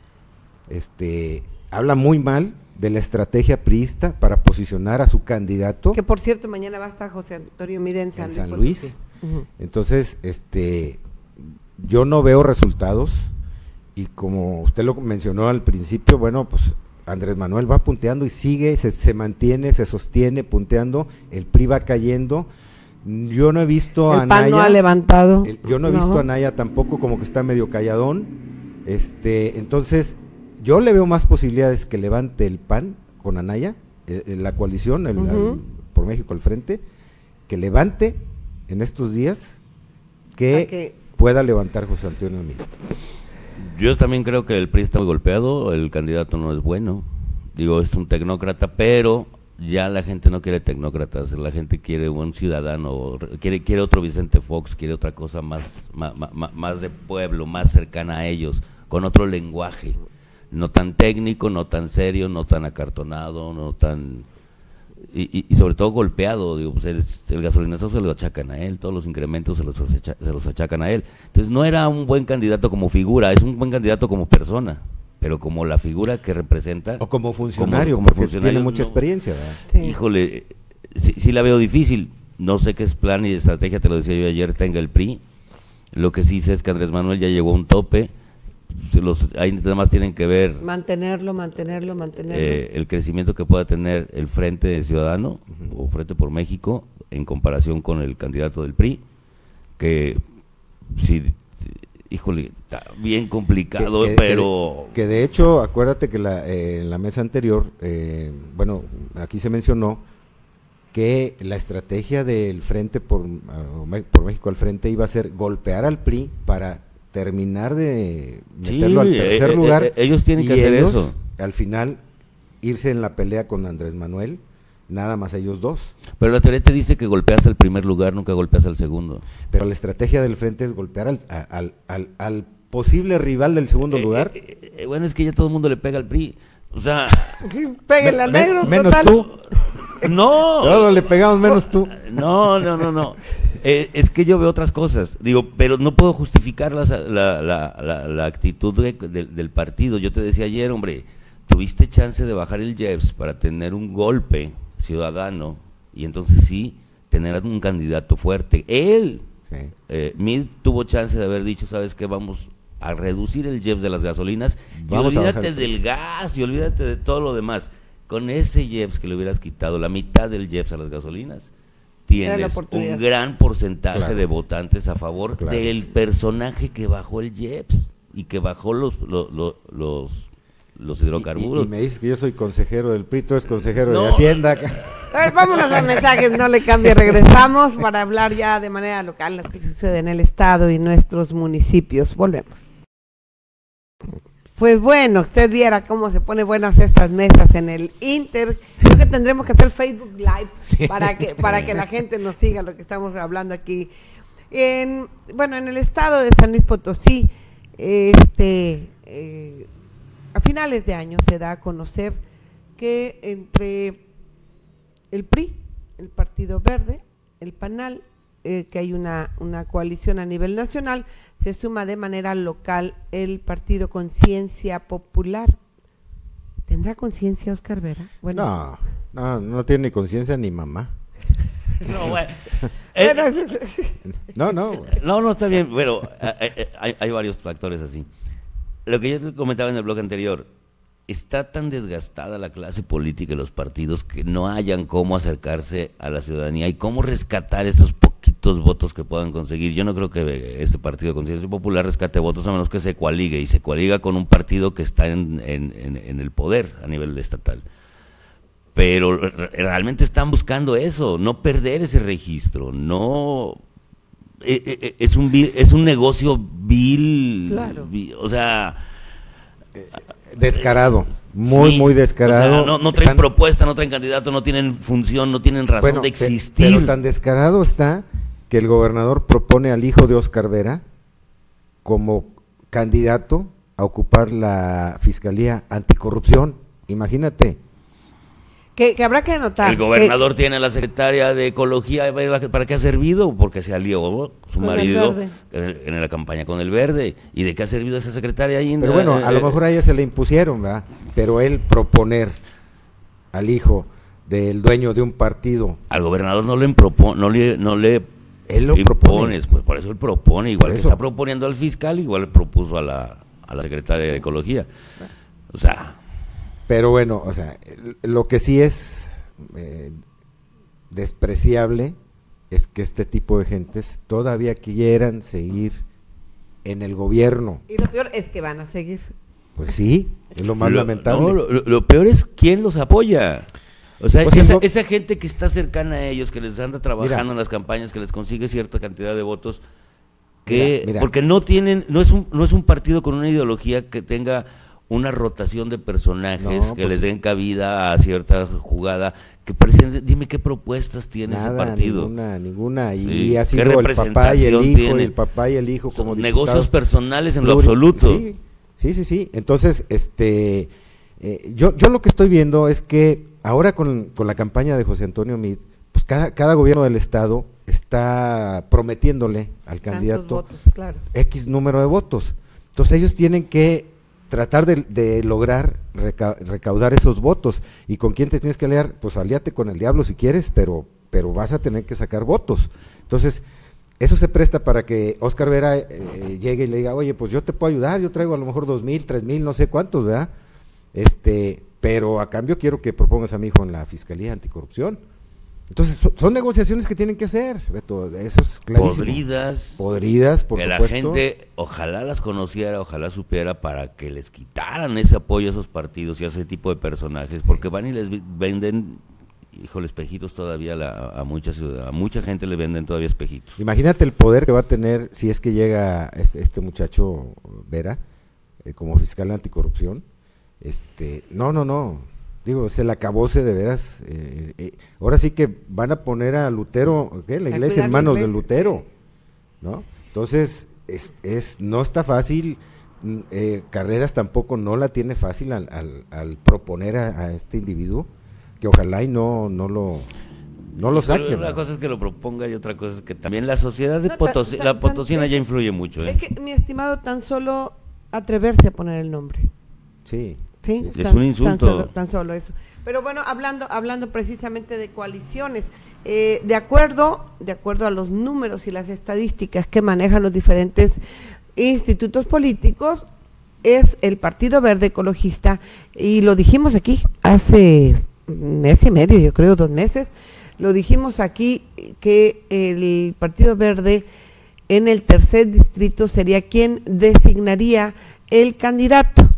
este, habla muy mal de la estrategia priista para posicionar a su candidato. Que por cierto, mañana va a estar José Antonio Meade en San, en San Luis. Luis. Uh-huh. Entonces, este, yo no veo resultados, y como usted lo mencionó al principio, bueno, pues Andrés Manuel va punteando y sigue, se, se mantiene, se sostiene punteando, el P R I va cayendo. Yo no he visto el a P A N Anaya, no ha levantado. El, yo no he no. visto a Anaya tampoco, como que está medio calladón. Este, entonces, yo le veo más posibilidades que levante el P A N con Anaya, eh, la coalición, el, uh-huh. al, por México al frente, que levante en estos días que, que pueda levantar José Antonio Meade. Yo también creo que el P R I está muy golpeado, el candidato no es bueno, digo, es un tecnócrata, pero ya la gente no quiere tecnócratas, la gente quiere un ciudadano, quiere quiere otro Vicente Fox, quiere otra cosa más, más, más, más de pueblo, más cercana a ellos, con otro lenguaje, no tan técnico, no tan serio, no tan acartonado, no tan... Y, y, y sobre todo golpeado, digo, pues el, el gasolinazo se lo achacan a él, todos los incrementos se los, achaca, se los achacan a él. Entonces no era un buen candidato como figura, es un buen candidato como persona, pero como la figura que representa... O como funcionario, como, como porque funcionario, tiene mucha no, experiencia, ¿verdad? Sí. Híjole, sí, sí la veo difícil, no sé qué es plan y estrategia, te lo decía yo ayer, tenga el P R I, lo que sí sé es que Andrés Manuel ya llegó a un tope, los, ahí nada más tienen que ver mantenerlo, mantenerlo, mantenerlo. eh, el crecimiento que pueda tener el Frente Ciudadano uh-huh. o Frente por México en comparación con el candidato del P R I, que sí, sí híjole, está bien complicado, que, que, pero... Que de, que de hecho, acuérdate que la, eh, en la mesa anterior, eh, bueno, aquí se mencionó que la estrategia del Frente por, uh, por México al Frente iba a ser golpear al P R I para terminar de meterlo sí, al tercer eh, lugar. Eh, ellos tienen y que hacer ellos, eso. Al final, irse en la pelea con Andrés Manuel, nada más ellos dos. Pero la teoría te dice que golpeas al primer lugar, nunca golpeas al segundo. Pero la estrategia del Frente es golpear al, al, al, al posible rival del segundo eh, lugar. Eh, eh, bueno, es que ya todo el mundo le pega al P R I. O sea... Pégale al negro, men, menos total. tú. No. Todos le pegamos menos tú. No, no, no, no. Eh, es que yo veo otras cosas. Digo, pero no puedo justificar la, la, la, la, la actitud de, de, del partido. Yo te decía ayer, hombre, tuviste chance de bajar el I E P S para tener un golpe ciudadano y entonces sí, tener un candidato fuerte. Él, sí. eh, Meade tuvo chance de haber dicho, ¿sabes qué? Vamos a reducir el I E P S de las gasolinas Vamos y olvídate del gas y olvídate de todo lo demás. Con ese I E P S que le hubieras quitado la mitad del I E P S a las gasolinas, tienes un gran porcentaje claro. de votantes a favor claro. del personaje que bajó el I E P S y que bajó los los los, los, los hidrocarburos. Y, y, y me dices que yo soy consejero del P R I, tú eres consejero no. de Hacienda. A ver, vámonos a mensajes, no le cambie, regresamos para hablar ya de manera local lo que sucede en el estado y nuestros municipios. Volvemos. Pues bueno, usted viera cómo se pone buenas estas mesas en el Inter. Creo que tendremos que hacer Facebook Live sí. para que para que la gente nos siga lo que estamos hablando aquí. En, bueno, en el estado de San Luis Potosí, este, eh, a finales de año se da a conocer que entre el P R I, el Partido Verde, el PANAL, eh, que hay una, una coalición a nivel nacional, se suma de manera local el Partido Conciencia Popular. ¿Tendrá conciencia Oscar Vera? Bueno, no, no, no tiene ni conciencia ni mamá. No, bueno. Eh, no, no. No, no, está bien. Bueno, hay, hay varios factores así. Lo que yo te comentaba en el blog anterior, está tan desgastada la clase política y los partidos que no hayan cómo acercarse a la ciudadanía y cómo rescatar esos poquitos votos que puedan conseguir. Yo no creo que este partido de Conciencia Popular rescate votos a menos que se coaligue, y se coaliga con un partido que está en, en, en, en el poder a nivel estatal. Pero realmente están buscando eso, no perder ese registro, no... Es un, es un negocio vil, claro. vil, o sea... Descarado, muy, sí, muy descarado. O sea, no, no traen tan, propuesta, no traen candidato, no tienen función, no tienen razón bueno, de existir. Pero tan descarado está que el gobernador propone al hijo de Oscar Vera como candidato a ocupar la Fiscalía Anticorrupción. Imagínate. Que, que habrá que anotar. El gobernador que, tiene a la secretaria de Ecología, ¿para qué ha servido? Porque se alió su marido en, en la campaña con el Verde. ¿Y de qué ha servido esa secretaria ahí? Pero bueno, a lo mejor a ella se le impusieron, ¿verdad? Pero él proponer al hijo del dueño de un partido. Al gobernador no le propone, no le, no le él lo propone. Pues por eso él propone, igual que está proponiendo al fiscal, igual le propuso a la, a la secretaria de Ecología. O sea... Pero bueno, o sea, lo que sí es eh, despreciable es que este tipo de gentes todavía quieran seguir en el gobierno. Y lo peor es que van a seguir. Pues sí, es lo más lo, lamentable. No, lo, lo peor es quién los apoya. O sea, pues esa, no, esa gente que está cercana a ellos, que les anda trabajando mira, en las campañas, que les consigue cierta cantidad de votos, que Mira, mira. porque no tienen, no es un, no es un partido con una ideología que tenga una rotación de personajes No, que pues, les den cabida a cierta jugada, que parecen, dime qué propuestas tiene nada, ese partido. Ninguna, ninguna. Y, Sí, ha ¿qué sido el papá y el representación hijo, tiene? y el papá y el hijo como Son diputados negocios personales en lo pluri- absoluto. Sí, sí, sí, sí. Entonces, este, eh, yo, yo lo que estoy viendo es que ahora con, con la campaña de José Antonio Meade, pues cada, cada gobierno del estado está prometiéndole al Tantos candidato votos, claro. X número de votos. Entonces ellos tienen que tratar de, de lograr reca- recaudar esos votos. ¿Y con quién te tienes que aliar? Pues alíate con el diablo si quieres, pero, pero vas a tener que sacar votos. Entonces, eso se presta para que Óscar Vera eh, llegue y le diga, oye, pues yo te puedo ayudar, yo traigo a lo mejor dos mil, tres mil, no sé cuántos, ¿verdad? Este, pero a cambio quiero que propongas a mi hijo en la Fiscalía Anticorrupción. Entonces, so, son negociaciones que tienen que hacer, Beto, eso es clarísimo. Podridas. Podridas, por que supuesto. la gente ojalá las conociera, ojalá supiera para que les quitaran ese apoyo a esos partidos y a ese tipo de personajes, porque van y les vi- venden, híjole, espejitos todavía a, la- a mucha ciudad, a mucha gente le venden todavía espejitos. Imagínate el poder que va a tener si es que llega este, este muchacho Vera eh, como fiscal anticorrupción. Este, no, no, no. Digo, se la acabóse de veras. Eh, eh, ahora sí que van a poner a Lutero, ¿qué? La A iglesia cuidar en la manos de iglesia, Lutero, ¿no? Entonces, es, es no está fácil. mm, eh, Carreras tampoco no la tiene fácil al, al, al proponer a, a este individuo, que ojalá y no, no lo no lo Pero saquen. una ¿no? cosa es que lo proponga y otra cosa es que también la sociedad de No, Potosí, tan- la tan- potosina tan- ya influye mucho. ¿eh? Es que, mi estimado, tan solo atreverse a poner el nombre. Sí. Sí, Sí, es tan- un insulto. Tan solo, tan solo eso. Pero bueno, hablando, hablando precisamente de coaliciones, eh, de acuerdo, de acuerdo a los números y las estadísticas que manejan los diferentes institutos políticos, es el Partido Verde Ecologista, y lo dijimos aquí hace un mes y medio, yo creo, dos meses, lo dijimos aquí que el Partido Verde en el tercer distrito sería quien designaría el candidato.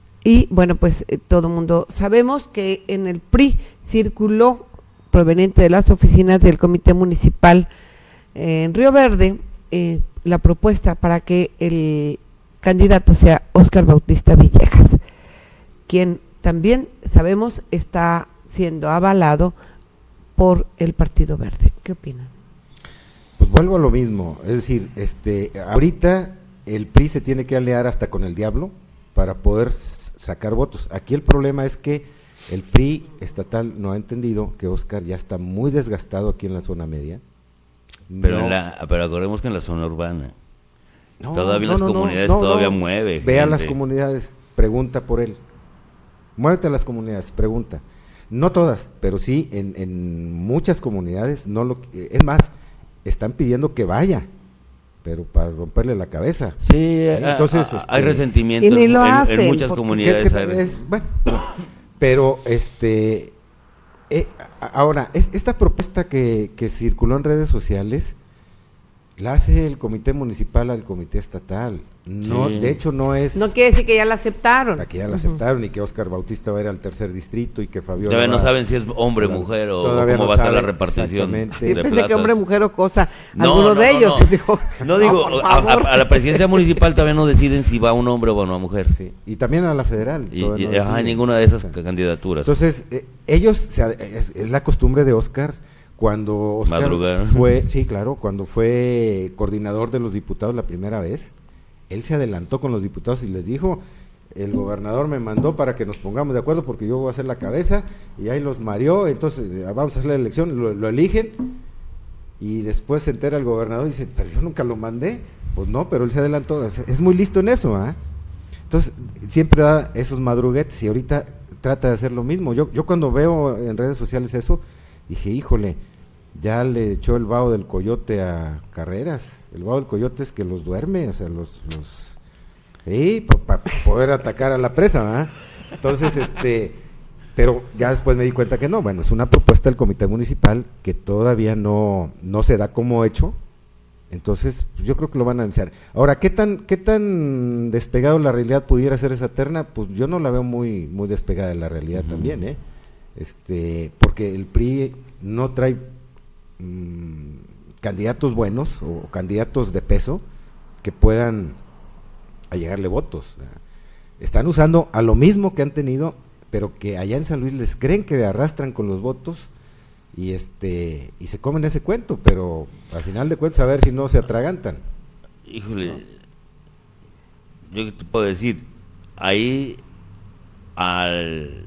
Y bueno, pues eh, todo el mundo sabemos que en el P R I circuló, proveniente de las oficinas del Comité Municipal eh, en Río Verde, eh, la propuesta para que el candidato sea Óscar Bautista Villegas, quien también sabemos está siendo avalado por el Partido Verde. ¿Qué opinan? Pues vuelvo a lo mismo, es decir, este, ahorita el P R I se tiene que aliar hasta con el diablo para poder s- sacar votos. Aquí el problema es que el P R I estatal no ha entendido que Óscar ya está muy desgastado aquí en la zona media. Pero, No- en la, pero acordemos que en la zona urbana, no, todavía no, las no, no, comunidades no, todavía no. mueve. Ve a gente. las comunidades, pregunta por él. Muévete a las comunidades, pregunta. No todas, pero sí en, en muchas comunidades, no lo, es más, están pidiendo que vaya, pero para romperle la cabeza. Sí, ¿Eh? a- Entonces, a- este, hay resentimiento Y ni en, lo en- en hacen, muchas porque- comunidades. ¿Qué- hay qué- es- bueno, pero este eh, a- ahora es, esta propuesta que, que circuló en redes sociales la hace el comité municipal al comité estatal. No, Sí. de hecho no es No quiere decir que ya la aceptaron. la que ya la Ujú. aceptaron y que Óscar Bautista va a ir al tercer distrito y que Fabiola Todavía no va- saben si es hombre, Todavía- mujer o todavía cómo no va a ser la saben repartición. exactamente. Yo de pensé que plazas. hombre, mujer o cosa. No, Alguno no, de no, ellos. no. Dijo, No digo, por a, favor. a- a la presidencia municipal todavía no deciden si va un hombre o no a mujer. Sí, y también a la federal. Y, todavía y- no ajá, deciden. ninguna de esas O sea, candidaturas. Entonces, eh, ellos, se- es, es la costumbre de Óscar, cuando Óscar Madrugar. fue, sí, claro, cuando fue coordinador de los diputados la primera vez, él se adelantó con los diputados y les dijo, el gobernador me mandó para que nos pongamos de acuerdo porque yo voy a hacer la cabeza, y ahí los mareó, entonces eh, vamos a hacer la elección, lo, lo eligen, y después se entera el gobernador y dice, pero yo nunca lo mandé. Pues no, pero él se adelantó, es, es muy listo en eso, ¿ah? Entonces, siempre da esos madruguetes y ahorita trata de hacer lo mismo. Yo, yo cuando veo en redes sociales eso, dije, híjole, ya le echó el vaho del coyote a Carreras. El vaho del coyote es que los duerme, o sea, los... los sí, para poder atacar a la presa, ¿verdad? Entonces, este... Pero ya después me di cuenta que no, bueno, es una propuesta del comité municipal que todavía no, no se da como hecho. Entonces, pues yo creo que lo van a anunciar. Ahora, ¿qué tan qué tan despegado de la realidad pudiera ser esa terna? Pues yo no la veo muy muy despegada de la realidad. Uh-huh. También, ¿eh? Este, porque el P R I no trae mmm, candidatos buenos o candidatos de peso que puedan allegarle votos. Están usando a lo mismo que han tenido, pero que allá en San Luis les creen que arrastran con los votos y este y se comen ese cuento, pero al final de cuentas a ver si no se atragantan. Híjole, ¿no? Yo qué te puedo decir, ahí al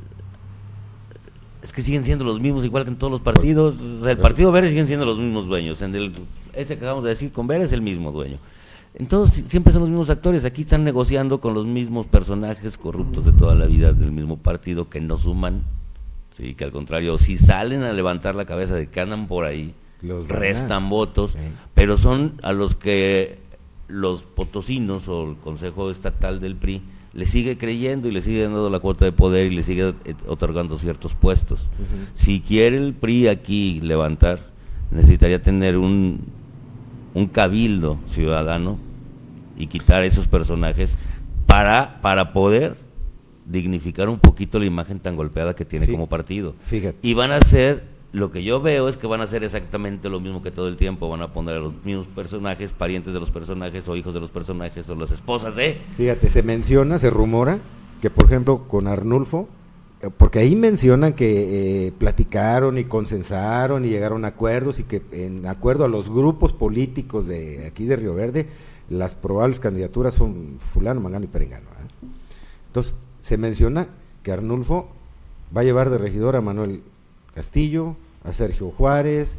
es que siguen siendo los mismos igual que en todos los partidos, o sea, el Partido Verde siguen siendo los mismos dueños, en el, este que acabamos de decir con Verde es el mismo dueño. Entonces siempre son los mismos actores, aquí están negociando con los mismos personajes corruptos de toda la vida del mismo partido que no suman, sí, que al contrario, si salen a levantar la cabeza de que andan por ahí, los restan votos, sí. Pero son a los que los potosinos o el Consejo Estatal del P R I le sigue creyendo y le sigue dando la cuota de poder y le sigue otorgando ciertos puestos. Uh-huh. Si quiere el P R I aquí levantar, necesitaría tener un, un cabildo ciudadano y quitar a esos personajes para, para poder dignificar un poquito la imagen tan golpeada que tiene, sí, como partido. Fíjate. Y van a hacer, lo que yo veo es que van a hacer exactamente lo mismo que todo el tiempo, van a poner a los mismos personajes, parientes de los personajes o hijos de los personajes o las esposas de... Fíjate, se menciona, se rumora que por ejemplo con Arnulfo, porque ahí mencionan que eh, platicaron y consensaron y llegaron a acuerdos y que en acuerdo a los grupos políticos de aquí de Río Verde, las probables candidaturas son fulano, mangano y perengano, ¿eh? Entonces, se menciona que Arnulfo va a llevar de regidor a Manuel Castillo, a Sergio Juárez,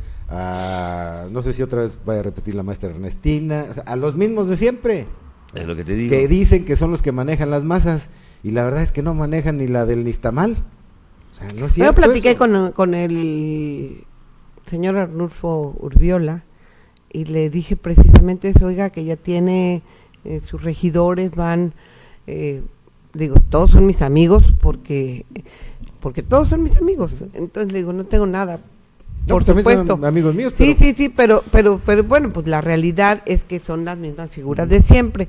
a no sé si otra vez vaya a repetir la maestra Ernestina, o sea, a los mismos de siempre, es lo que te digo, que dicen que son los que manejan las masas, y la verdad es que no manejan ni la del Nistamal. O sea, no es cierto. Yo platiqué eso. con, con el señor Arnulfo Urbiola y le dije precisamente eso, oiga, que ya tiene eh, sus regidores, van, eh, digo, todos son mis amigos, porque porque todos son mis amigos, entonces le digo, no tengo nada, por no, pues supuesto. Son amigos míos. Sí, pero... sí, sí, pero, pero, pero bueno, pues la realidad es que son las mismas figuras de siempre.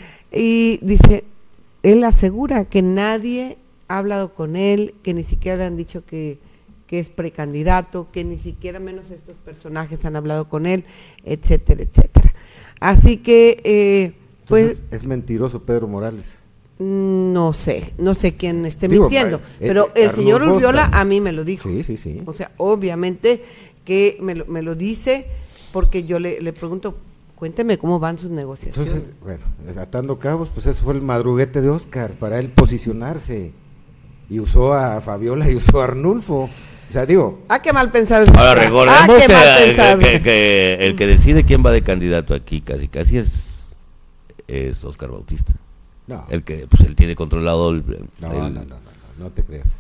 Y dice, él asegura que nadie ha hablado con él, que ni siquiera le han dicho que, que es precandidato, que ni siquiera menos estos personajes han hablado con él, etcétera, etcétera. Así que, eh, pues... Entonces, es mentiroso Pedro Morales. No sé, no sé quién esté Digo, mintiendo, eh, pero eh, el señor Arnulfo Urbiola está... a mí me lo dijo. Sí, sí, sí. O sea, obviamente que me lo, me lo dice, porque yo le, le pregunto, cuénteme cómo van sus negociaciones. Entonces, bueno, atando cabos, pues eso fue el madruguete de Óscar, para él posicionarse, y usó a Fabiola y usó a Arnulfo. O sea, digo... Ah, qué mal pensado. Ahora recordemos ah, qué que, mal pensado. que, que, que el que decide quién va de candidato aquí casi casi es, es Óscar Bautista. No. El que, pues él tiene controlado el... No, el, no, no, no, no, no te creas.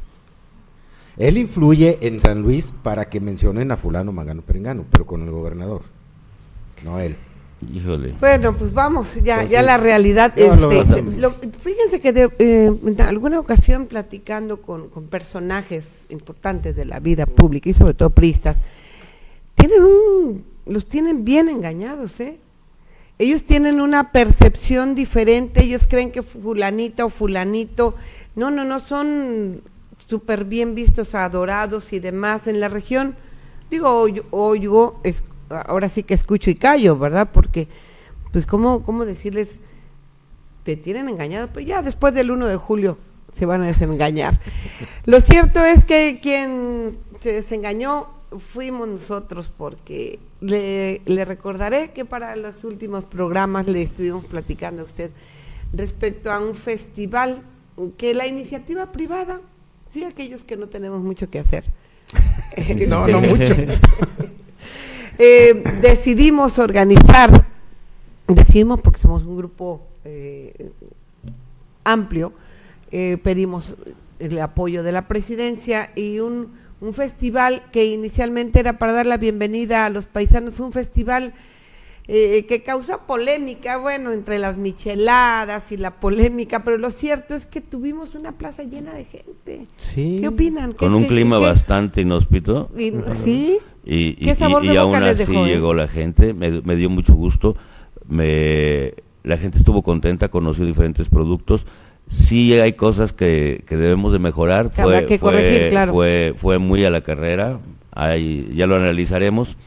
Él influye en San Luis para que mencionen a fulano, mangano, perengano, pero con el gobernador, no él. Híjole. Bueno, pues vamos, ya, Entonces, ya la realidad no, este, lo lo, fíjense que de, eh, en alguna ocasión platicando con, con personajes importantes de la vida pública y sobre todo priistas, tienen un, los tienen bien engañados, ¿eh? Ellos tienen una percepción diferente, ellos creen que fulanita o fulanito, no, no, no, son súper bien vistos, adorados y demás en la región. Digo, oigo, oigo es, ahora sí que escucho y callo, ¿verdad? Porque, pues, ¿cómo, cómo decirles? Te tienen engañado, pero ya después del uno de julio se van a desengañar. Lo cierto es que quien se desengañó fuimos nosotros, porque le, le recordaré que para los últimos programas le estuvimos platicando a usted respecto a un festival que la iniciativa privada, sí, aquellos que no tenemos mucho que hacer. no, no mucho. eh, decidimos organizar, decidimos porque somos un grupo eh, amplio, eh, pedimos el apoyo de la presidencia y un un festival que inicialmente era para dar la bienvenida a los paisanos, fue un festival eh, que causó polémica, bueno, entre las micheladas y la polémica, pero lo cierto es que tuvimos una plaza llena de gente. Sí. ¿Qué opinan? Con ¿Qué, un qué, clima qué? bastante inhóspito. Y, ¿sí? Y, y, ¿Qué sabor y, de y boca aún les así dejó, eh? llegó la gente, me, me dio mucho gusto, me, la gente estuvo contenta, conoció diferentes productos. Sí hay cosas que, que debemos de mejorar, Que habrá fue, que fue, corregir, claro. fue, fue muy a la carrera, hay, ya lo analizaremos.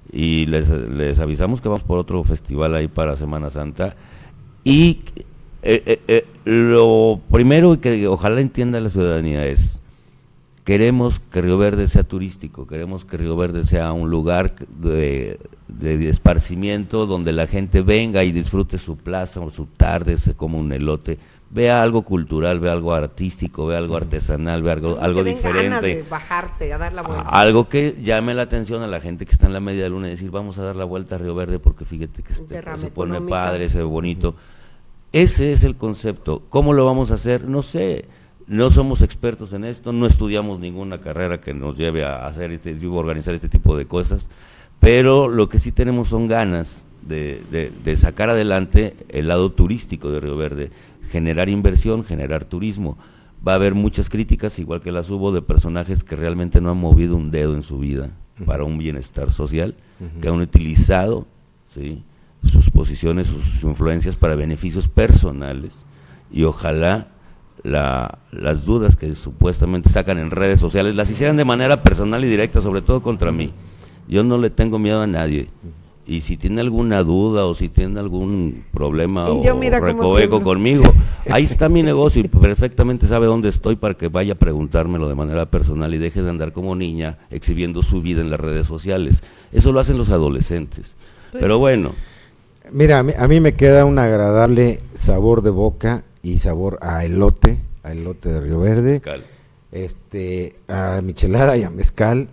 y les, les avisamos que vamos por otro festival ahí para Semana Santa. Y eh, eh, eh, lo primero que ojalá entienda la ciudadanía es: queremos que Río Verde sea turístico, queremos que Río Verde sea un lugar de, de, de esparcimiento donde la gente venga y disfrute su plaza o su tarde, se coma un elote, vea algo cultural, vea algo artístico, vea algo artesanal, vea algo, algo que den ganas diferente, de bajarte, a dar la vuelta. algo que llame la atención a la gente que está en la media luna y decir, vamos a dar la vuelta a Río Verde porque fíjate que este, se pone económica. padre, se ve bonito. Ese es el concepto. ¿Cómo lo vamos a hacer? No sé. No somos expertos en esto, no estudiamos ninguna carrera que nos lleve a hacer este tipo, organizar este tipo de cosas, pero lo que sí tenemos son ganas de, de, de sacar adelante el lado turístico de Río Verde, generar inversión, generar turismo. Va a haber muchas críticas, igual que las hubo, de personajes que realmente no han movido un dedo en su vida uh-huh. para un bienestar social, uh-huh. que han utilizado, ¿sí?, sus posiciones, sus, sus influencias para beneficios personales, y ojalá La, las dudas que supuestamente sacan en redes sociales las hicieran de manera personal y directa, sobre todo contra mí. Yo no le tengo miedo a nadie, y si tiene alguna duda o si tiene algún problema o recoveco conmigo, ahí está mi negocio y perfectamente sabe dónde estoy para que vaya a preguntármelo de manera personal y deje de andar como niña exhibiendo su vida en las redes sociales. Eso lo hacen los adolescentes, pero bueno. Mira, a mí, a mí me queda un agradable sabor de boca y sabor a elote, a elote de Río Verde, mezcal. este, a michelada y a mezcal.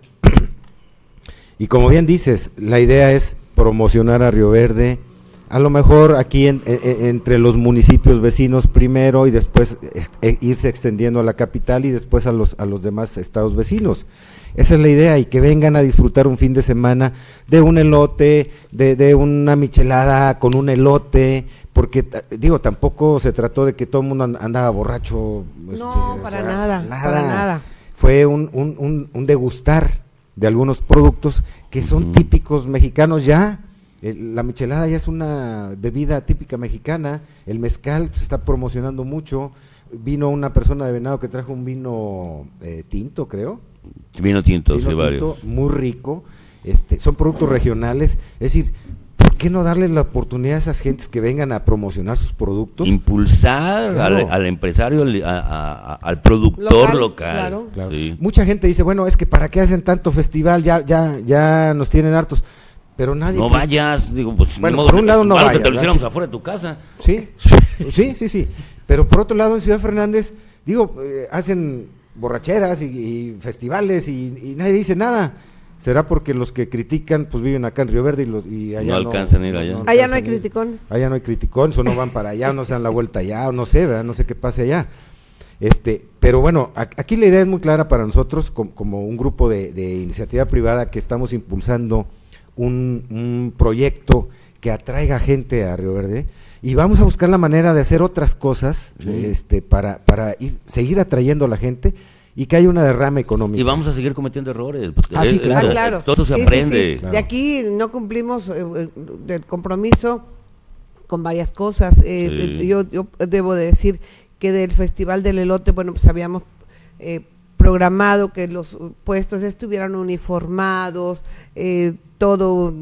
Y como bien dices, la idea es promocionar a Río Verde, a lo mejor aquí en, en, entre los municipios vecinos primero y después eh, irse extendiendo a la capital y después a los, a los demás estados vecinos. Esa es la idea, y que vengan a disfrutar un fin de semana de un elote, de, de una michelada con un elote, porque digo, tampoco se trató de que todo el mundo andaba borracho. No, este, para o sea, nada, nada, para nada. Fue un, un, un, un degustar de algunos productos que son uh-huh. típicos mexicanos ya. El, la michelada ya es una bebida típica mexicana, el mezcal se está promocionando mucho. Vino una persona de Venado que trajo un vino eh, tinto, creo. Vino tinto, vino sí, tinto varios. Muy rico, este, son productos regionales, es decir, ¿por qué no darles la oportunidad a esas gentes que vengan a promocionar sus productos? Impulsar claro. al, al empresario, al, a, a, al productor local. local. Claro. Claro. Sí. Mucha gente dice, bueno, es que ¿para qué hacen tanto festival? Ya, ya, ya nos tienen hartos. Pero nadie. No vayas, digo, pues bueno, modo, por un lado no vayas. Que te lo hiciéramos afuera de tu casa. Sí, sí, sí, sí. Pero por otro lado, en Ciudad Fernández, digo, eh, hacen borracheras y, y festivales y, y nadie dice nada. ¿Será porque los que critican pues viven acá en Río Verde y, los, y allá no alcanzan no, a ir allá? No, no allá no hay criticones. Allá no hay criticones, o no van para allá, o no se dan la vuelta allá, o no sé, ¿verdad? No sé qué pase allá. Este, pero bueno, aquí la idea es muy clara para nosotros, como, como un grupo de, de iniciativa privada que estamos impulsando un, un proyecto que atraiga gente a Río Verde, y vamos a buscar la manera de hacer otras cosas sí. este, para, para ir, seguir atrayendo a la gente y que haya una derrama económica. Y vamos a seguir cometiendo errores. Ah, sí, claro. Ah, claro. Todo se sí, aprende. Sí, sí. Claro. De aquí no cumplimos eh, el compromiso con varias cosas. Eh, sí. yo, yo debo de decir que del Festival del Elote, bueno, pues habíamos eh, programado que los puestos estuvieran uniformados, eh, todo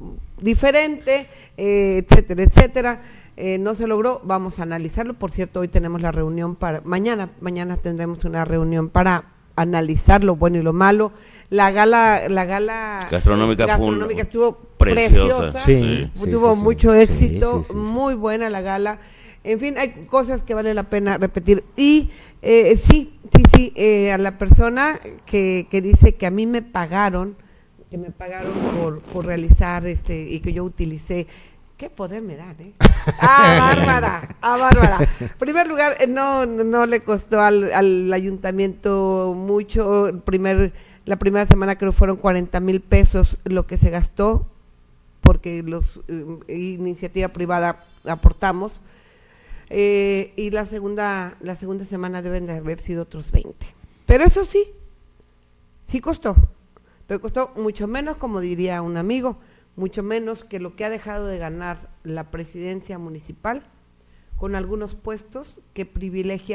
diferente, eh, etcétera, etcétera. Eh, no se logró, vamos a analizarlo. Por cierto, hoy tenemos la reunión para, mañana, mañana tendremos una reunión para analizar lo bueno y lo malo. La gala, la gala gastronómica, gastronómica fue estuvo preciosa, preciosa, sí, sí, tuvo sí, sí, mucho sí, éxito, sí, sí, sí, muy buena la gala. En fin, hay cosas que vale la pena repetir. Y eh, sí, sí, sí, eh, a la persona que, que dice que a mí me pagaron, que me pagaron por, por realizar este y que yo utilicé. ¿Qué poder me dan, eh? ¡Ah, Bárbara! ¡Ah, Bárbara! En primer lugar, no, no le costó al, al ayuntamiento mucho. El primer, la primera semana creo fueron cuarenta mil pesos lo que se gastó, porque los eh, iniciativa privada aportamos. Eh, y la segunda, la segunda semana deben de haber sido otros veinte. Pero eso sí, sí costó. Pero costó mucho menos, como diría un amigo, mucho menos que lo que ha dejado de ganar la presidencia municipal con algunos puestos que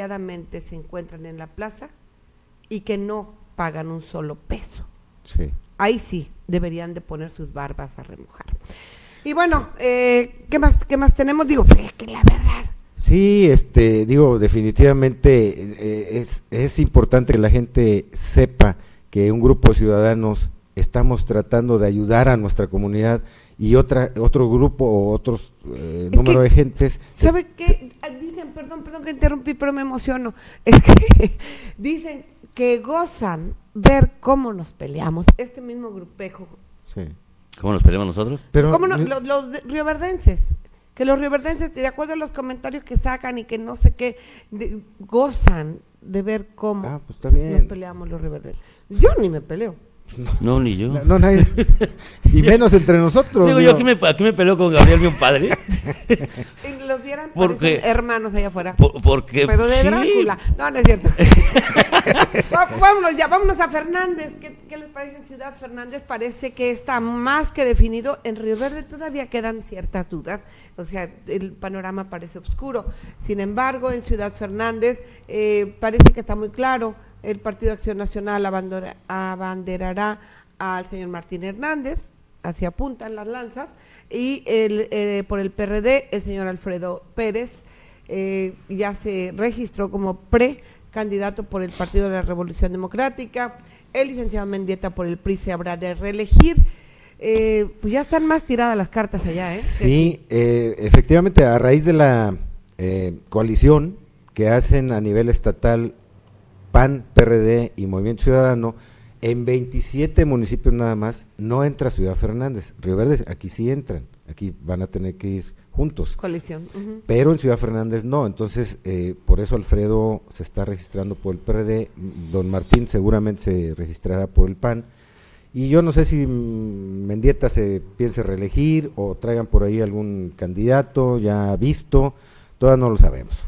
privilegiadamente se encuentran en la plaza y que no pagan un solo peso. Sí. ahí sí deberían de poner sus barbas a remojar. Y bueno, eh, ¿qué más qué más tenemos? Digo, pues es que la verdad. Sí, este, digo, definitivamente eh, es, es importante que la gente sepa que un grupo de ciudadanos estamos tratando de ayudar a nuestra comunidad y otra otro grupo o otros eh, número de gentes. ¿Sabe qué? Dicen, perdón, perdón que interrumpí, pero me emociono. Es que dicen que gozan ver cómo nos peleamos, este mismo grupejo. Sí. ¿Cómo nos peleamos nosotros? Pero ¿cómo nos, los, los rioverdenses? Que los rioverdenses, de acuerdo a los comentarios que sacan y que no sé qué, de, gozan de ver cómo ah, pues está bien. nos peleamos los rioverdenses. Yo ni me peleo. No, no ni yo. No, no, nadie. Y menos entre nosotros. Digo, yo aquí me, aquí me peleo con Gabriel, mi padre. Y los vieran porque, hermanos allá afuera. Por, porque Pero de sí. Drácula. No, no es cierto. Vámonos ya, vámonos a Fernández. ¿Qué, ¿Qué les parece en Ciudad Fernández? Parece que está más que definido. En Río Verde todavía quedan ciertas dudas. O sea, el panorama parece oscuro. Sin embargo, en Ciudad Fernández eh, parece que está muy claro. El Partido de Acción Nacional abandera, abanderará al señor Martín Hernández, así apuntan las lanzas, y el, eh, por el P R D, el señor Alfredo Pérez eh, ya se registró como precandidato por el Partido de la Revolución Democrática. El licenciado Mendieta por el P R I se habrá de reelegir. Eh, pues ya están más tiradas las cartas allá, ¿eh? Sí, eh, efectivamente, a raíz de la eh, coalición que hacen a nivel estatal P A N, P R D y Movimiento Ciudadano, en veintisiete municipios nada más, no entra Ciudad Fernández. Río Verde, aquí sí entran, aquí van a tener que ir juntos. Coalición. Uh-huh. Pero en Ciudad Fernández no, entonces eh, por eso Alfredo se está registrando por el P R D, don Martín seguramente se registrará por el P A N, y yo no sé si Mendieta se piense reelegir o traigan por ahí algún candidato ya visto, todavía no lo sabemos.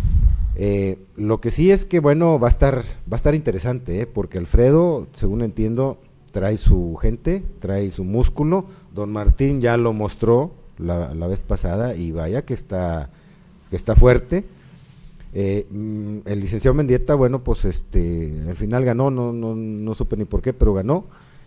Eh, lo que sí es que bueno, va a estar va a estar interesante, ¿eh? Porque Alfredo, según entiendo, trae su gente, trae su músculo. Don Martín ya lo mostró la, la vez pasada y vaya que está que está fuerte. Eh, el licenciado Mendieta, bueno, pues este al final ganó, no no no supe ni por qué, pero ganó.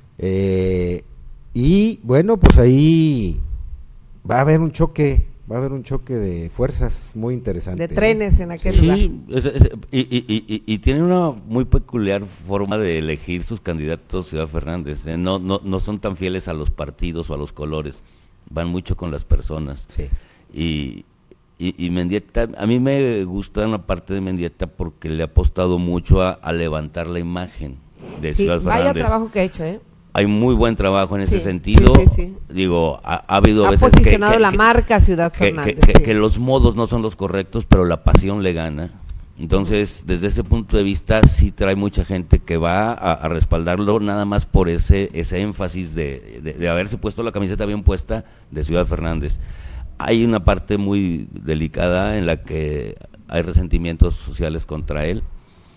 Eh, y bueno, pues ahí va a haber un choque. Va a haber un choque de fuerzas muy interesante. De trenes en aquel sí, lugar. Es, es, y, y, y, y tiene una muy peculiar forma de elegir sus candidatos Ciudad Fernández. ¿eh? No, no, no son tan fieles a los partidos o a los colores, van mucho con las personas. Sí. Y, y, y Mendieta, a mí me gusta una parte de Mendieta porque le ha apostado mucho a, a levantar la imagen de sí, Ciudad Fernández. Vaya trabajo que ha hecho, ¿eh? Hay muy buen trabajo en ese sí, sentido. Sí, sí, sí. Digo, ha, ha habido ha veces posicionado que, que, la que, marca Ciudad que, Fernández. Que, que, sí. que los modos no son los correctos, pero la pasión le gana. Entonces, desde ese punto de vista, sí trae mucha gente que va a, a respaldarlo nada más por ese ese énfasis de, de, de haberse puesto la camiseta bien puesta de Ciudad Fernández. Hay una parte muy delicada en la que hay resentimientos sociales contra él,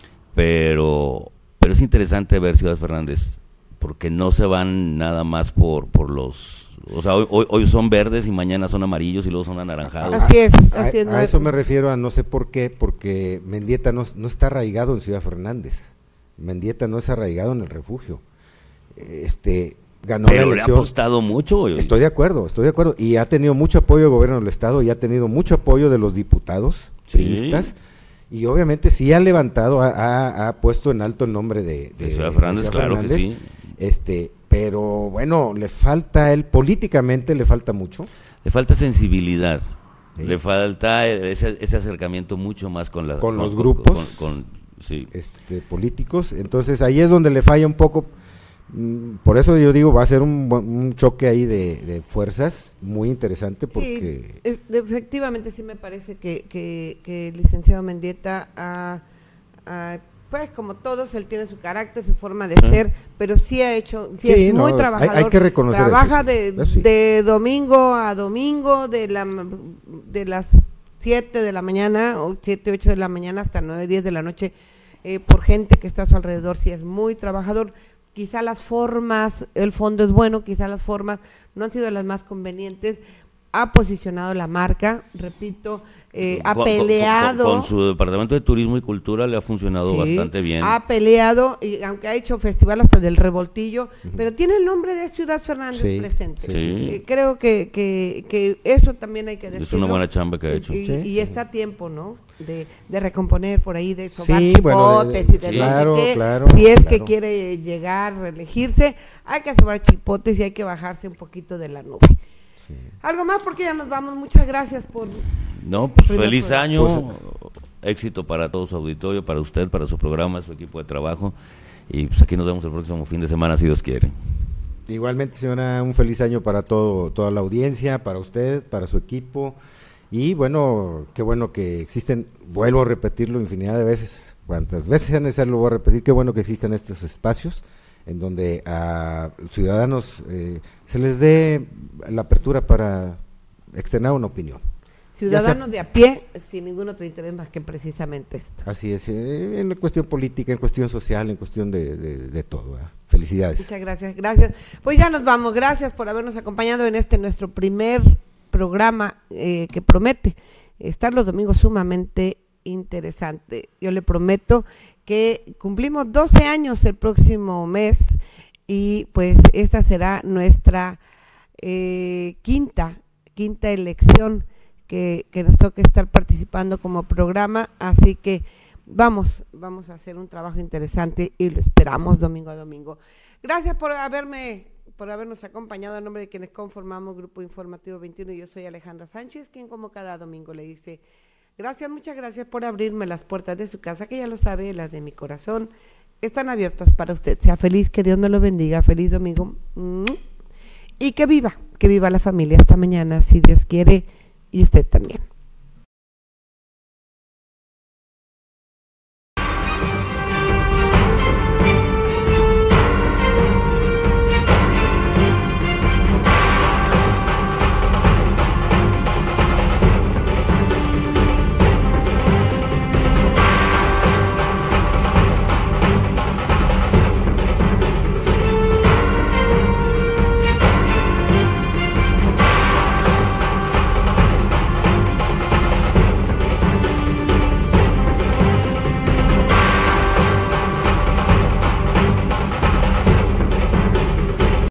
pero, pero es interesante ver Ciudad Fernández, porque no se van nada más por por los, o sea, hoy, hoy, hoy son verdes y mañana son amarillos y luego son anaranjados. Así es, así es. A, a eso me refiero a no sé por qué, porque Mendieta no, no está arraigado en Ciudad Fernández, Mendieta no es arraigado en el refugio, este ganó Pero la le ha elección. apostado mucho. Estoy de acuerdo, estoy de acuerdo, y ha tenido mucho apoyo del gobierno del estado y ha tenido mucho apoyo de los diputados priistas. Sí. Y obviamente sí ha levantado, ha, ha, ha puesto en alto el nombre de, de, de Ciudad Fernández, de Ciudad claro Fernández, que sí. Este, pero bueno, le falta a él, políticamente le falta mucho. Le falta sensibilidad, sí. Le falta ese, ese acercamiento mucho más con, la, con, con los grupos con, con, sí. este, políticos, entonces ahí es donde le falla un poco. Por eso yo digo, va a ser un, un choque ahí de, de fuerzas muy interesante porque... Sí, efectivamente sí me parece que, que, que el licenciado Mendieta ha, ha, pues como todos, él tiene su carácter, su forma de uh-huh. ser, pero sí ha hecho, sí, sí es muy no, trabajador. Hay, hay que reconocer Trabaja eso, sí. de, eso sí. de domingo a domingo, de la de las siete de la mañana, o siete, ocho de la mañana hasta nueve, diez de la noche, eh, por gente que está a su alrededor, sí es muy trabajador. Quizá las formas, el fondo es bueno, quizá las formas no han sido las más convenientes, ha posicionado la marca, repito, eh, ha Con- peleado. Con, con- con su departamento de turismo y cultura le ha funcionado Sí, bastante bien. ha peleado, y aunque ha hecho festival hasta del Revoltillo, pero tiene el nombre de Ciudad Fernández Sí, presente. sí, sí, sí. Eh, creo que, que, que eso también hay que decirlo. Es una buena chamba que ha Y- hecho. Y, Sí. y está a tiempo, ¿no? De, de recomponer por ahí, de sobar Sí, chipotes bueno, de- de- y de claro, no sé qué. claro, si es que claro. quiere llegar, reelegirse, hay que sobar chipotes y hay que bajarse un poquito de la nube. Algo más porque ya nos vamos. Muchas gracias por... No, pues Primer feliz programa. año, éxito para todo su auditorio, para usted, para su programa, su equipo de trabajo, y pues aquí nos vemos el próximo fin de semana, si Dios quiere. Igualmente, señora, un feliz año para todo, toda la audiencia, para usted, para su equipo, y bueno, qué bueno que existen, vuelvo a repetirlo infinidad de veces, cuantas veces sea necesario lo voy a repetir, qué bueno que existen estos espacios en donde a ciudadanos eh, se les dé la apertura para externar una opinión. Ciudadanos de a pie, sin ningún otro interés más que precisamente esto. Así es, eh, en cuestión política, en cuestión social, en cuestión de, de, de todo. ¿verdad? Felicidades. Muchas gracias, gracias. Pues ya nos vamos, gracias por habernos acompañado en este nuestro primer programa eh, que promete estar los domingos sumamente interesante. Yo le prometo que cumplimos doce años el próximo mes y pues esta será nuestra eh, quinta, quinta elección que, que nos toca estar participando como programa, así que vamos, vamos a hacer un trabajo interesante y lo esperamos domingo a domingo. Gracias por haberme, por habernos acompañado a nombre de quienes conformamos Grupo Informativo veintiuno. Yo soy Alejandra Sánchez, quien como cada domingo le dice gracias, muchas gracias por abrirme las puertas de su casa, que ya lo sabe, las de mi corazón están abiertas para usted. Sea feliz, que Dios me lo bendiga, feliz domingo y que viva, que viva la familia. Hasta mañana, si Dios quiere, y usted también.